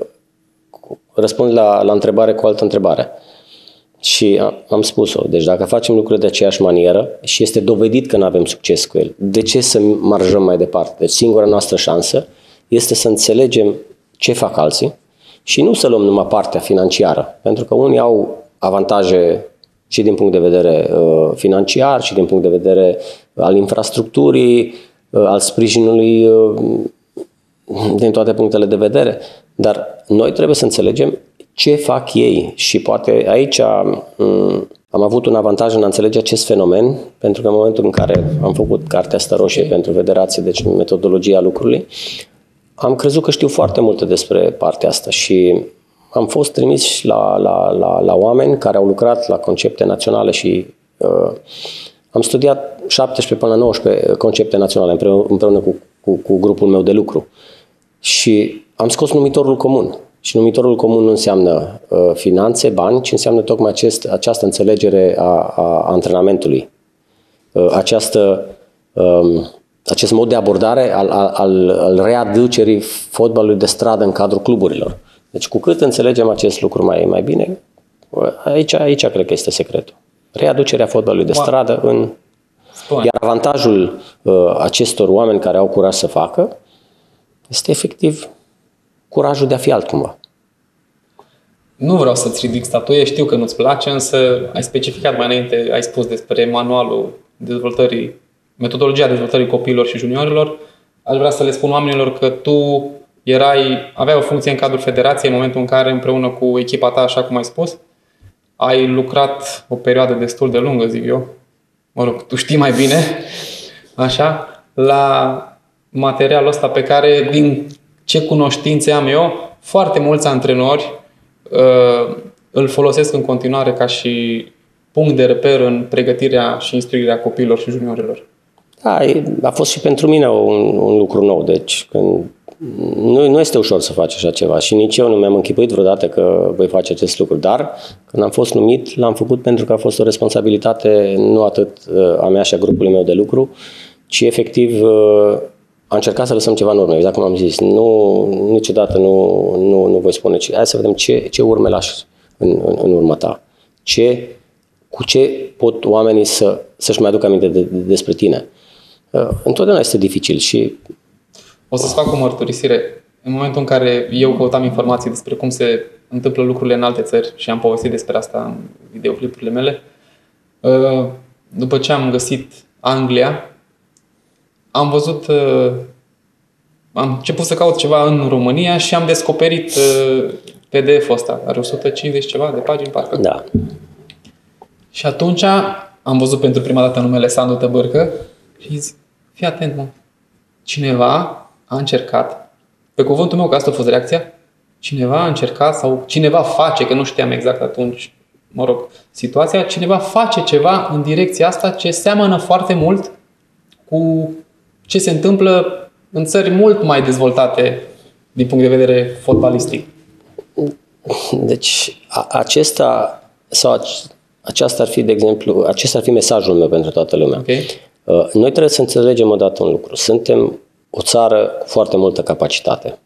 Răspund la, la întrebare cu altă întrebare. Și am, am spus-o. Deci dacă facem lucrurile de aceeași manieră și este dovedit că nu avem succes cu el, de ce să marjăm mai departe? Deci singura noastră șansă este să înțelegem ce fac alții și nu să luăm numai partea financiară. Pentru că unii au avantaje și din punct de vedere uh, financiar și din punct de vedere al infrastructurii, uh, al sprijinului uh, din toate punctele de vedere. Dar noi trebuie să înțelegem ce fac ei și poate aici am, am avut un avantaj în a înțelege acest fenomen, pentru că în momentul în care am făcut cartea asta roșie pentru federație, deci metodologia lucrurilor, am crezut că știu foarte multe despre partea asta și am fost trimis la, la, la, la oameni care au lucrat la concepte naționale și uh, am studiat șaptesprezece până la nouăsprezece concepte naționale împreună, împreună cu, cu, cu grupul meu de lucru. Și am scos numitorul comun. Și numitorul comun nu înseamnă uh, finanțe, bani, ci înseamnă tocmai acest, această înțelegere a, a antrenamentului. această, acest mod de abordare al, al, al readucerii fotbalului de stradă în cadrul cluburilor. Deci cu cât înțelegem acest lucru mai, mai bine, aici, aici cred că este secretul. Readucerea fotbalului de stradă în... Spune. Iar avantajul uh, acestor oameni care au curaj să facă este efectiv curajul de a fi altcumva. Nu vreau să-ți ridic statuie, știu că nu-ți place, însă ai specificat mai înainte, ai spus despre manualul dezvoltării, metodologia dezvoltării copiilor și juniorilor. Aș vrea să le spun oamenilor că tu erai, aveai o funcție în cadrul federației în momentul în care, împreună cu echipa ta, așa cum ai spus, ai lucrat o perioadă destul de lungă, zic eu, mă rog, tu știi mai bine, așa, la materialul ăsta pe care, din ce cunoștințe am eu, foarte mulți antrenori uh, îl folosesc în continuare ca și punct de reper în pregătirea și instruirea copiilor și juniorilor. Da, a fost și pentru mine un, un lucru nou, deci când, nu, nu este ușor să faci așa ceva și nici eu nu mi-am închipuit vreodată că voi face acest lucru, dar când am fost numit, l-am făcut pentru că a fost o responsabilitate nu atât a mea și a grupului meu de lucru, ci efectiv a încercat să lăsăm ceva în urmă, exact cum am zis. Nu, niciodată nu, nu, nu voi spune, ci hai să vedem ce, ce urme lași în, în, în urma ta. Ce, cu ce pot oamenii să, să-și mai aducă aminte de, de, despre tine. Întotdeauna este dificil și... O să-ți fac o mărturisire. În momentul în care eu căutam informații despre cum se întâmplă lucrurile în alte țări și am povestit despre asta în videoclipurile mele, după ce am găsit Anglia, am văzut, am început să caut ceva în România și am descoperit P D F-ul ăsta. Are o sută cincizeci ceva de pagini, parcă. Da. Și atunci am văzut pentru prima dată numele Sandu Tăbârcă și zic, fii atent, mă. Cineva a încercat, pe cuvântul meu că asta a fost reacția, cineva a încercat sau cineva face, că nu știam exact atunci, mă rog, situația, cineva face ceva în direcția asta ce seamănă foarte mult cu ce se întâmplă în țări mult mai dezvoltate din punct de vedere fotbalistic. Deci acesta sau aceasta ar fi, de exemplu, acesta ar fi mesajul meu pentru toată lumea. Okay. Noi trebuie să înțelegem odată un lucru. Suntem o țară cu foarte multă capacitate.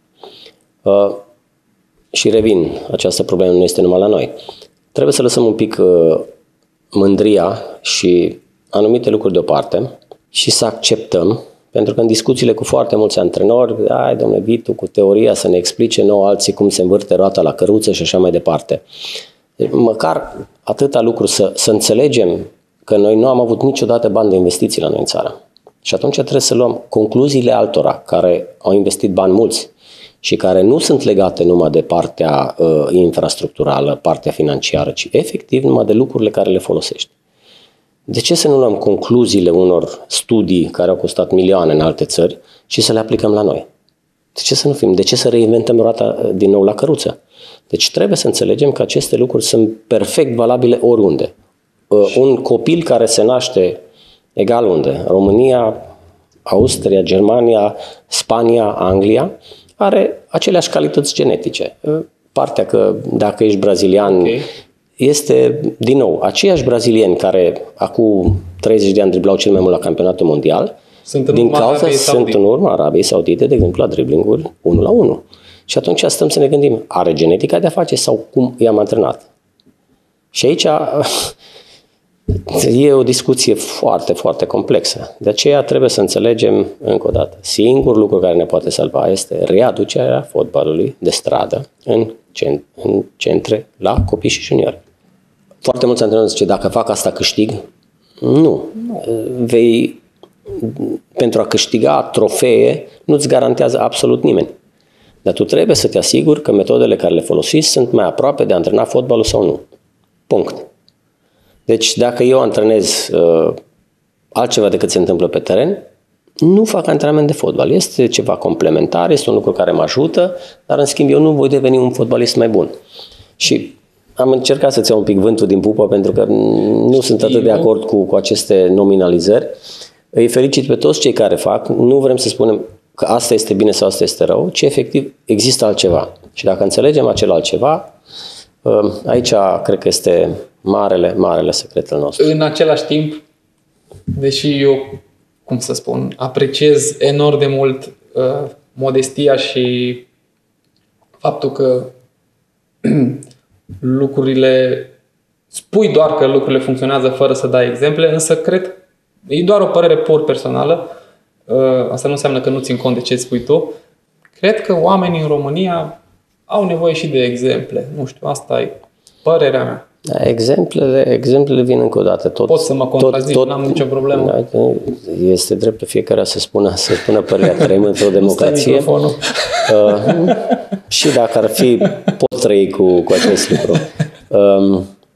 Și revin, această problemă nu este numai la noi. Trebuie să lăsăm un pic mândria și anumite lucruri deoparte și să acceptăm, pentru că în discuțiile cu foarte mulți antrenori, ai, domnule Vitu, cu teoria să ne explice nouă alții cum se învârte roata la căruță și așa mai departe. Deci, măcar atâta lucru să, să înțelegem că noi nu am avut niciodată bani de investiții la noi în țară. Și atunci trebuie să luăm concluziile altora care au investit bani mulți și care nu sunt legate numai de partea uh, infrastructurală, partea financiară, ci efectiv numai de lucrurile care le folosești. De ce să nu luăm concluziile unor studii care au costat milioane în alte țări și să le aplicăm la noi? De ce să nu fim? De ce să reinventăm roata din nou la căruță? Deci trebuie să înțelegem că aceste lucruri sunt perfect valabile oriunde. Un copil care se naște egal unde? România, Austria, Germania, Spania, Anglia, are aceleași calități genetice. Partea că dacă ești brazilian, okay, este, din nou, aceiași brazilieni care acum treizeci de ani driblau cel mai mult la campionatul mondial, sunt în din urma cauza Arabiei sunt Saudite. în urma Arabiei Saudite, de exemplu, la driblinguri unu la unu. Și atunci stăm să ne gândim, are genetica de a face sau cum i-am antrenat? Și aici e o discuție foarte, foarte complexă. De aceea trebuie să înțelegem încă o dată. Singurul lucru care ne poate salva este readucerea fotbalului de stradă în, cent- în centre la copii și juniori. Foarte mulți antrenori zice, dacă fac asta câștig? Nu. Vei, pentru a câștiga trofee nu-ți garantează absolut nimeni. Dar tu trebuie să te asiguri că metodele care le folosești sunt mai aproape de a antrena fotbalul sau nu. Punct. Deci dacă eu antrenez uh, altceva decât se întâmplă pe teren, nu fac antrenament de fotbal. Este ceva complementar, este un lucru care mă ajută, dar în schimb eu nu voi deveni un fotbalist mai bun. Și am încercat să-ți iau un pic vântul din pupă pentru că nu Știi, sunt atât de acord cu, cu aceste nominalizări. Îi felicit pe toți cei care fac. Nu vrem să spunem că asta este bine sau asta este rău, ci efectiv există altceva. Și dacă înțelegem acel altceva, aici cred că este marele, marele secret al nostru. În același timp, deși eu, cum să spun, apreciez enorm de mult uh, modestia și faptul că lucrurile, spui doar că lucrurile funcționează fără să dai exemple, însă cred, e doar o părere pur personală, uh, asta nu înseamnă că nu țin cont de ce spui tu, cred că oamenii în România au nevoie și de exemple. Nu știu, asta e părerea mea. Exemplele, exemplele vin încă o dată. Tot, Pot să mă contrazic, tot, n-am nicio problemă. Este dreptul fiecare să spună, să spună părerea. Trăim într-o democrație. Uh, și dacă ar fi, pot trăi cu, cu acest lucru. Uh,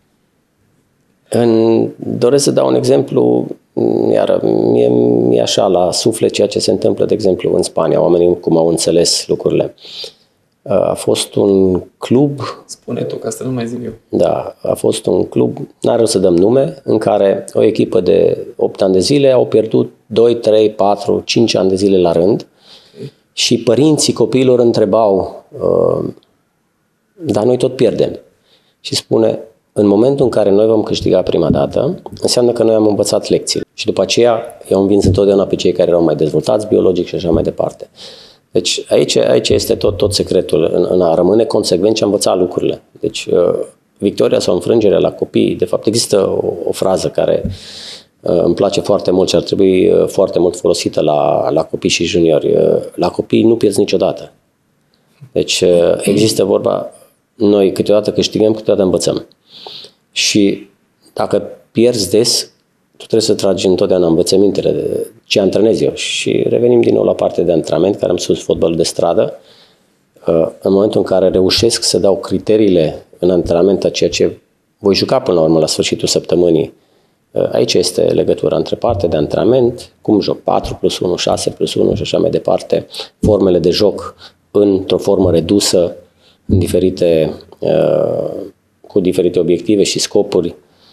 în, doresc să dau un exemplu, iar mie mi-e așa la suflet ceea ce se întâmplă, de exemplu, în Spania. Oamenii cum au înțeles lucrurile. A fost un club... Spune tu, ca să nu mai zic eu. Da, a fost un club, n-are rost să dăm nume, în care o echipă de opt ani de zile au pierdut doi, trei, patru, cinci ani de zile la rând. Okay. Și părinții copiilor întrebau, uh, dar noi tot pierdem. Și spune, în momentul în care noi vom câștiga prima dată, înseamnă că noi am învățat lecții. Și după aceea eu învins întotdeauna pe cei care erau mai dezvoltați biologic și așa mai departe. Deci aici, aici este tot, tot secretul, în, în a rămâne consecvent și a învăța lucrurile. Deci victoria sau înfrângerea la copii, de fapt există o, o frază care îmi place foarte mult și ar trebui foarte mult folosită la, la copii și juniori. La copii nu pierzi niciodată. Deci există vorba, noi câteodată câștigăm, câteodată învățăm. Și dacă pierzi des, tu trebuie să tragi întotdeauna învățămintele de ce antrenez eu. Și revenim din nou la partea de antrenament, care am spus fotbalul de stradă. În momentul în care reușesc să dau criteriile în antrenament a ceea ce voi juca până la urmă la sfârșitul săptămânii, aici este legătura între partea de antrenament, cum joc patru plus unu, șase plus unu și așa mai departe, formele de joc într-o formă redusă, în diferite, cu diferite obiective și scopuri.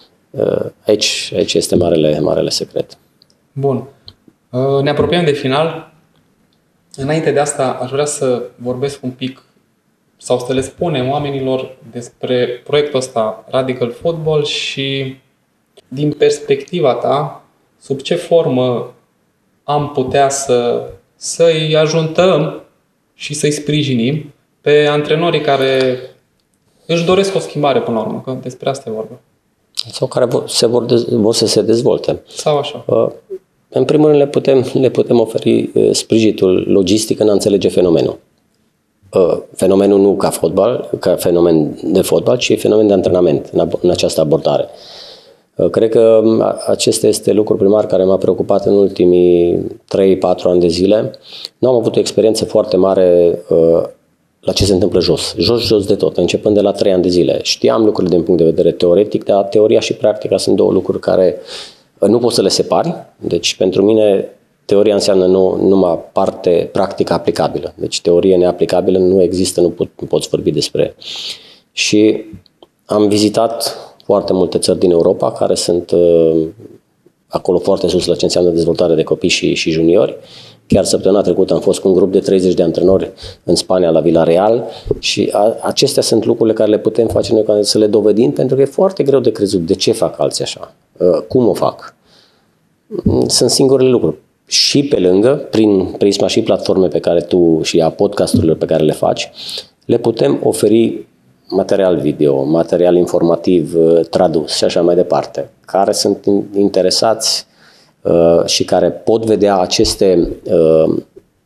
Aici, aici este marele, marele secret. Bun. Ne apropiem de final. Înainte de asta, aș vrea să vorbesc un pic sau să le spunem oamenilor despre proiectul ăsta Radical Football și din perspectiva ta, sub ce formă am putea să, să-i ajutăm și să-i sprijinim pe antrenorii care își doresc o schimbare până la urmă, că despre asta e vorba. Sau care se vor, dez, vor să se dezvolte. Sau așa. În primul rând le putem, le putem oferi sprijinul logistic în a înțelege fenomenul. Fenomenul nu ca fotbal, ca fenomen de fotbal, ci fenomen de antrenament în această abordare. Cred că acesta este lucrul primar care m-a preocupat în ultimii trei patru ani de zile. Nu am avut o experiență foarte mare la ce se întâmplă jos. Jos, jos de tot, începând de la trei ani de zile. Știam lucrurile din punct de vedere teoretic, dar teoria și practica sunt două lucruri care nu poți să le separi. Deci, pentru mine, teoria înseamnă nu, numai parte practică aplicabilă. Deci, teorie neaplicabilă nu există, nu, pot, nu poți vorbi despre. Și am vizitat foarte multe țări din Europa care sunt uh, acolo foarte sus la ce înseamnă dezvoltare de copii și, și juniori. Chiar săptămâna trecută am fost cu un grup de treizeci de antrenori în Spania, la Villarreal, și a, acestea sunt lucrurile care le putem face noi să le dovedim, pentru că e foarte greu de crezut de ce fac alții așa, cum o fac. Sunt singurele lucruri. Și pe lângă, prin prisma și platforme pe care tu și a podcasturilor pe care le faci, le putem oferi material video, material informativ tradus și așa mai departe, care sunt interesați și care pot vedea aceste uh,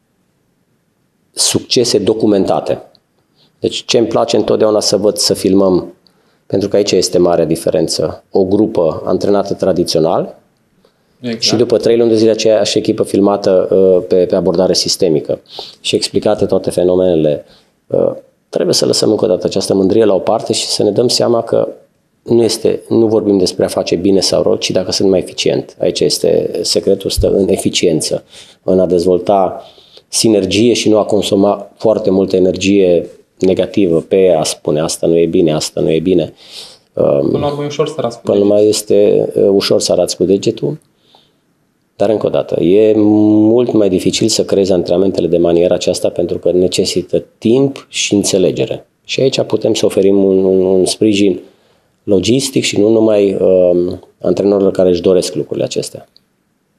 succese documentate. Deci ce îmi place întotdeauna să văd, să filmăm, pentru că aici este marea diferență, o grupă antrenată tradițional, exact, și după trei luni de zile aceeași echipă filmată uh, pe, pe abordare sistemică și explicate toate fenomenele. Uh, trebuie să lăsăm încă o dată această mândrie la o parte și să ne dăm seama că Nu, este, nu vorbim despre a face bine sau rău, ci dacă sunt mai eficient. Aici este secretul, stă în eficiență, în a dezvolta sinergie și nu a consuma foarte multă energie negativă pe a spune asta nu e bine, asta nu e bine. Până la urmă e ușor să arăți cu Până la este ușor să arăți cu degetul, dar încă o dată, e mult mai dificil să creezi antrenamentele de maniera aceasta pentru că necesită timp și înțelegere. Și aici putem să oferim un, un, un sprijin logistic și nu numai uh, antrenorilor care își doresc lucrurile acestea.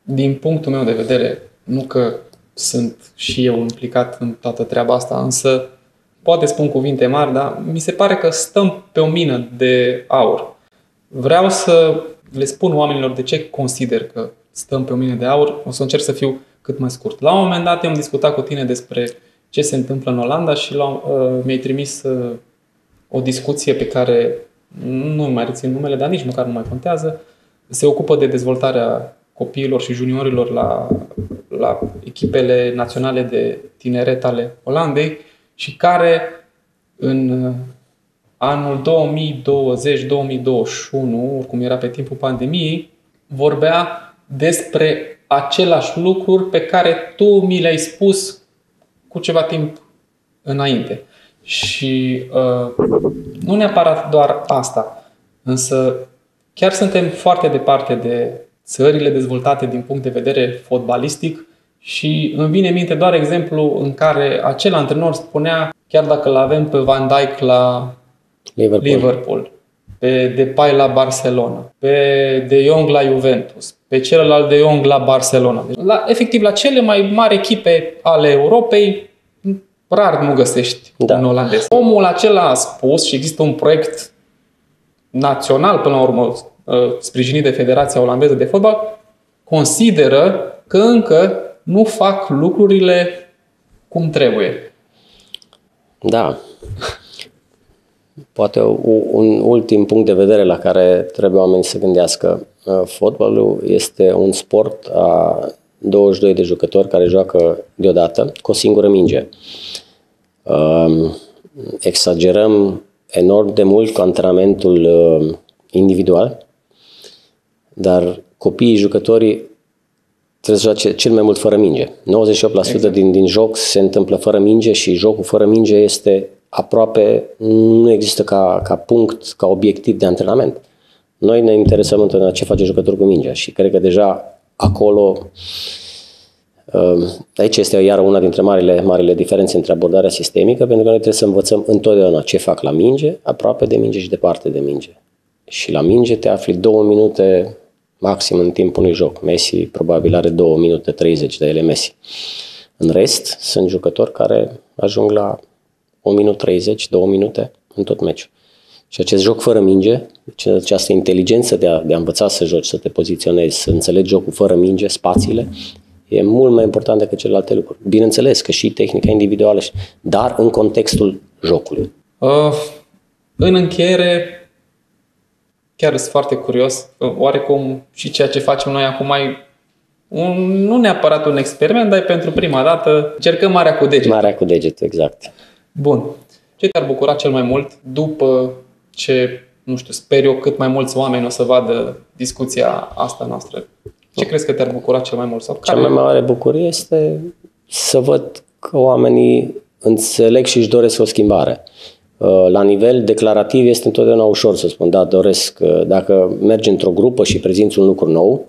din punctul meu de vedere, nu că sunt și eu implicat în toată treaba asta, însă poate spun cuvinte mari, dar mi se pare că stăm pe o mină de aur. Vreau să le spun oamenilor de ce consider că stăm pe o mină de aur. O să încerc să fiu cât mai scurt. La un moment dat am discutat cu tine despre ce se întâmplă în Olanda și la, uh, mi-ai trimis uh, o discuție pe care nu mai rețin numele, dar nici măcar nu mai contează. Se ocupă de dezvoltarea copiilor și juniorilor la, la echipele naționale de tineret ale Olandei și care în anul două mii douăzeci două mii douăzeci și unu, oricum era pe timpul pandemiei, vorbea despre același lucruri pe care tu mi le-ai spus cu ceva timp înainte. Și uh, nu neapărat doar asta, însă chiar suntem foarte departe de țările dezvoltate din punct de vedere fotbalistic și îmi vine în minte doar exemplu în care acel antrenor spunea, chiar dacă l-avem pe Van Dijk la Liverpool, Liverpool pe Depay la Barcelona, pe De Jong la Juventus, pe celălalt De Jong la Barcelona. La, efectiv, la cele mai mari echipe ale Europei, rar nu găsești da. un olandez. Omul acela a spus, și există un proiect național, până la urmă, sprijinit de Federația Olandeză de Fotbal, consideră că încă nu fac lucrurile cum trebuie. Da. Poate un ultim punct de vedere la care trebuie oamenii să gândească. Fotbalul este un sport a douăzeci și doi de jucători care joacă deodată cu o singură minge. Exagerăm enorm de mult cu antrenamentul individual, dar copiii, jucătorii trebuie să joace cel mai mult fără minge. nouăzeci și opt la sută exact. din, din joc se întâmplă fără minge și jocul fără minge este aproape, nu există ca, ca punct, ca obiectiv de antrenament. Noi ne interesăm întotdeauna ce face jucătorul cu mingea și cred că deja acolo, aici este iară una dintre marile, marile diferențe între abordarea sistemică, pentru că noi trebuie să învățăm întotdeauna ce fac la minge, aproape de minge și departe de minge. Și la minge te afli două minute maxim în timpul unui joc. Messi probabil are două minute treizeci de ele Messi. În rest, sunt jucători care ajung la un minut treizeci, două minute în tot meciul. Și acest joc fără minge, această inteligență de a, de a învăța să joci, să te poziționezi, să înțelegi jocul fără minge, spațiile, e mult mai important decât celelalte lucruri. Bineînțeles că și tehnica individuală, dar în contextul jocului. Uh, în încheiere, chiar sunt foarte curios, oarecum și ceea ce facem noi acum e un, nu neapărat un experiment, dar pentru prima dată încercăm marea cu degetul. Marea cu degetul, exact. Bun. Ce te-ar bucura cel mai mult după ce, nu știu, sper eu cât mai mulți oameni o să vadă discuția asta noastră? Ce crezi că te-ar bucura cel mai mult? Sau Cea care... mai mare bucurie este să văd că oamenii înțeleg și își doresc o schimbare. La nivel declarativ este întotdeauna ușor să spun, da, doresc, dacă mergi într-o grupă și prezinți un lucru nou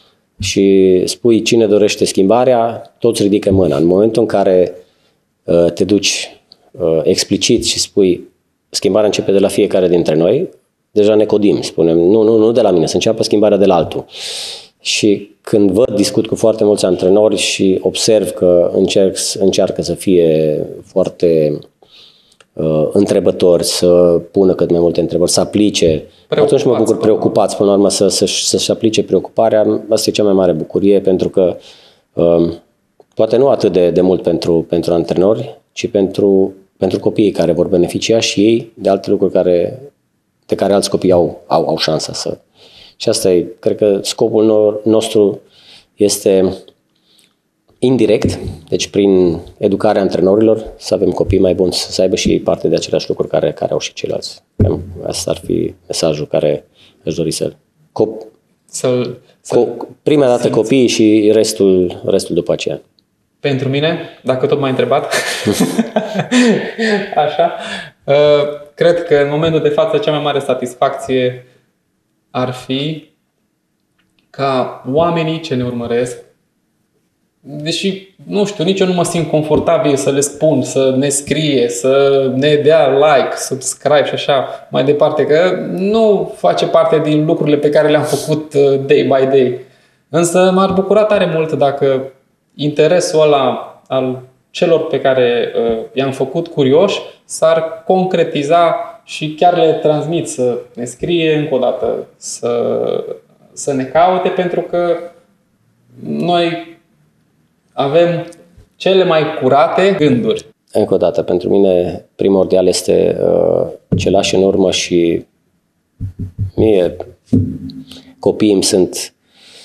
și spui cine dorește schimbarea, toți ridică mâna. În momentul în care te duci explicit și spui schimbarea începe de la fiecare dintre noi, deja ne codim, spunem, nu, nu, nu de la mine, să înceapă schimbarea de la altul. Și când văd, discut cu foarte mulți antrenori și observ că încerc, încearcă să fie foarte uh, întrebători, să pună cât mai multe întrebări, să aplice, atunci mă bucur, preocupați până la urmă să, să, să-și aplice preocuparea. Asta e cea mai mare bucurie, pentru că uh, poate nu atât de, de mult pentru, pentru antrenori, ci pentru, pentru copiii care vor beneficia și ei de alte lucruri care, de care alți copii au, au, au șansa să... Și asta e, cred că scopul nostru este indirect, deci prin educarea antrenorilor, să avem copii mai buni, să aibă și ei parte de aceleași lucruri care, care au și ceilalți. Asta ar fi mesajul care aș dori să-l... Cop... să Co... Prima dată simți. Copiii și restul, restul după aceea. Pentru mine, dacă tot m-ai întrebat, așa, cred că în momentul de față cea mai mare satisfacție ar fi ca oamenii ce ne urmăresc, deși, nu știu, nici eu nu mă simt confortabil să le spun, să ne scrie, să ne dea like, subscribe și așa mai departe, că nu face parte din lucrurile pe care le-am făcut day by day. Însă m-ar bucura tare mult dacă interesul ăla al celor pe care uh, i-am făcut curioși s-ar concretiza și chiar le transmit să ne scrie încă o dată, să, să ne caute, pentru că noi avem cele mai curate gânduri. Încă o dată, pentru mine primordial este uh, ce lași în urmă și mie copiii îmi sunt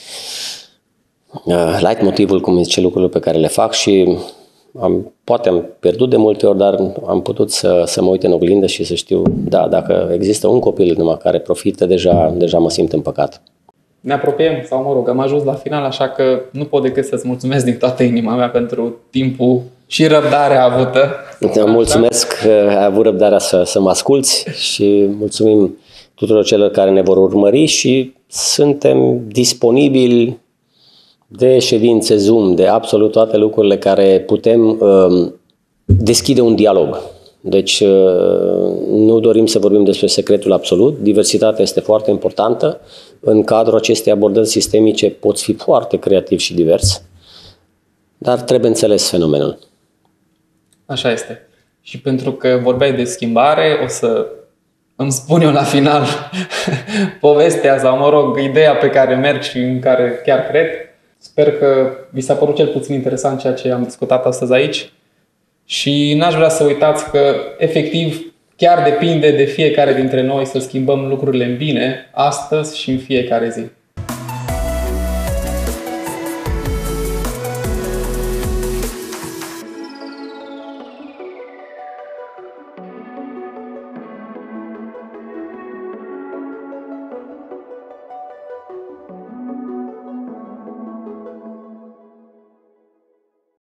uh, light motivul, cum zice, lucrurile pe care le fac și am, poate am pierdut de multe ori, dar am putut să, să mă uit în oglindă și să știu, da, dacă există un copil numai care profită, deja, deja mă simt împăcat. Ne apropiem, sau mă rog, am ajuns la final, așa că nu pot decât să-ți mulțumesc din toată inima mea pentru timpul și răbdarea avută. Mulțumesc că ai avut răbdarea să, să mă asculți și mulțumim tuturor celor care ne vor urmări și suntem disponibili de ședințe Zoom, de absolut toate lucrurile care putem uh, deschide un dialog. Deci uh, nu dorim să vorbim despre secretul absolut, diversitatea este foarte importantă. În cadrul acestei abordări sistemice poți fi foarte creativ și divers, dar trebuie înțeles fenomenul. Așa este. Și pentru că vorbeai de schimbare, o să îmi spun eu la final povestea sau, mă rog, ideea pe care merg și în care chiar cred. Sper că vi s-a părut cel puțin interesant ceea ce am discutat astăzi aici și n-aș vrea să uitați că, efectiv, chiar depinde de fiecare dintre noi să schimbăm lucrurile în bine astăzi și în fiecare zi.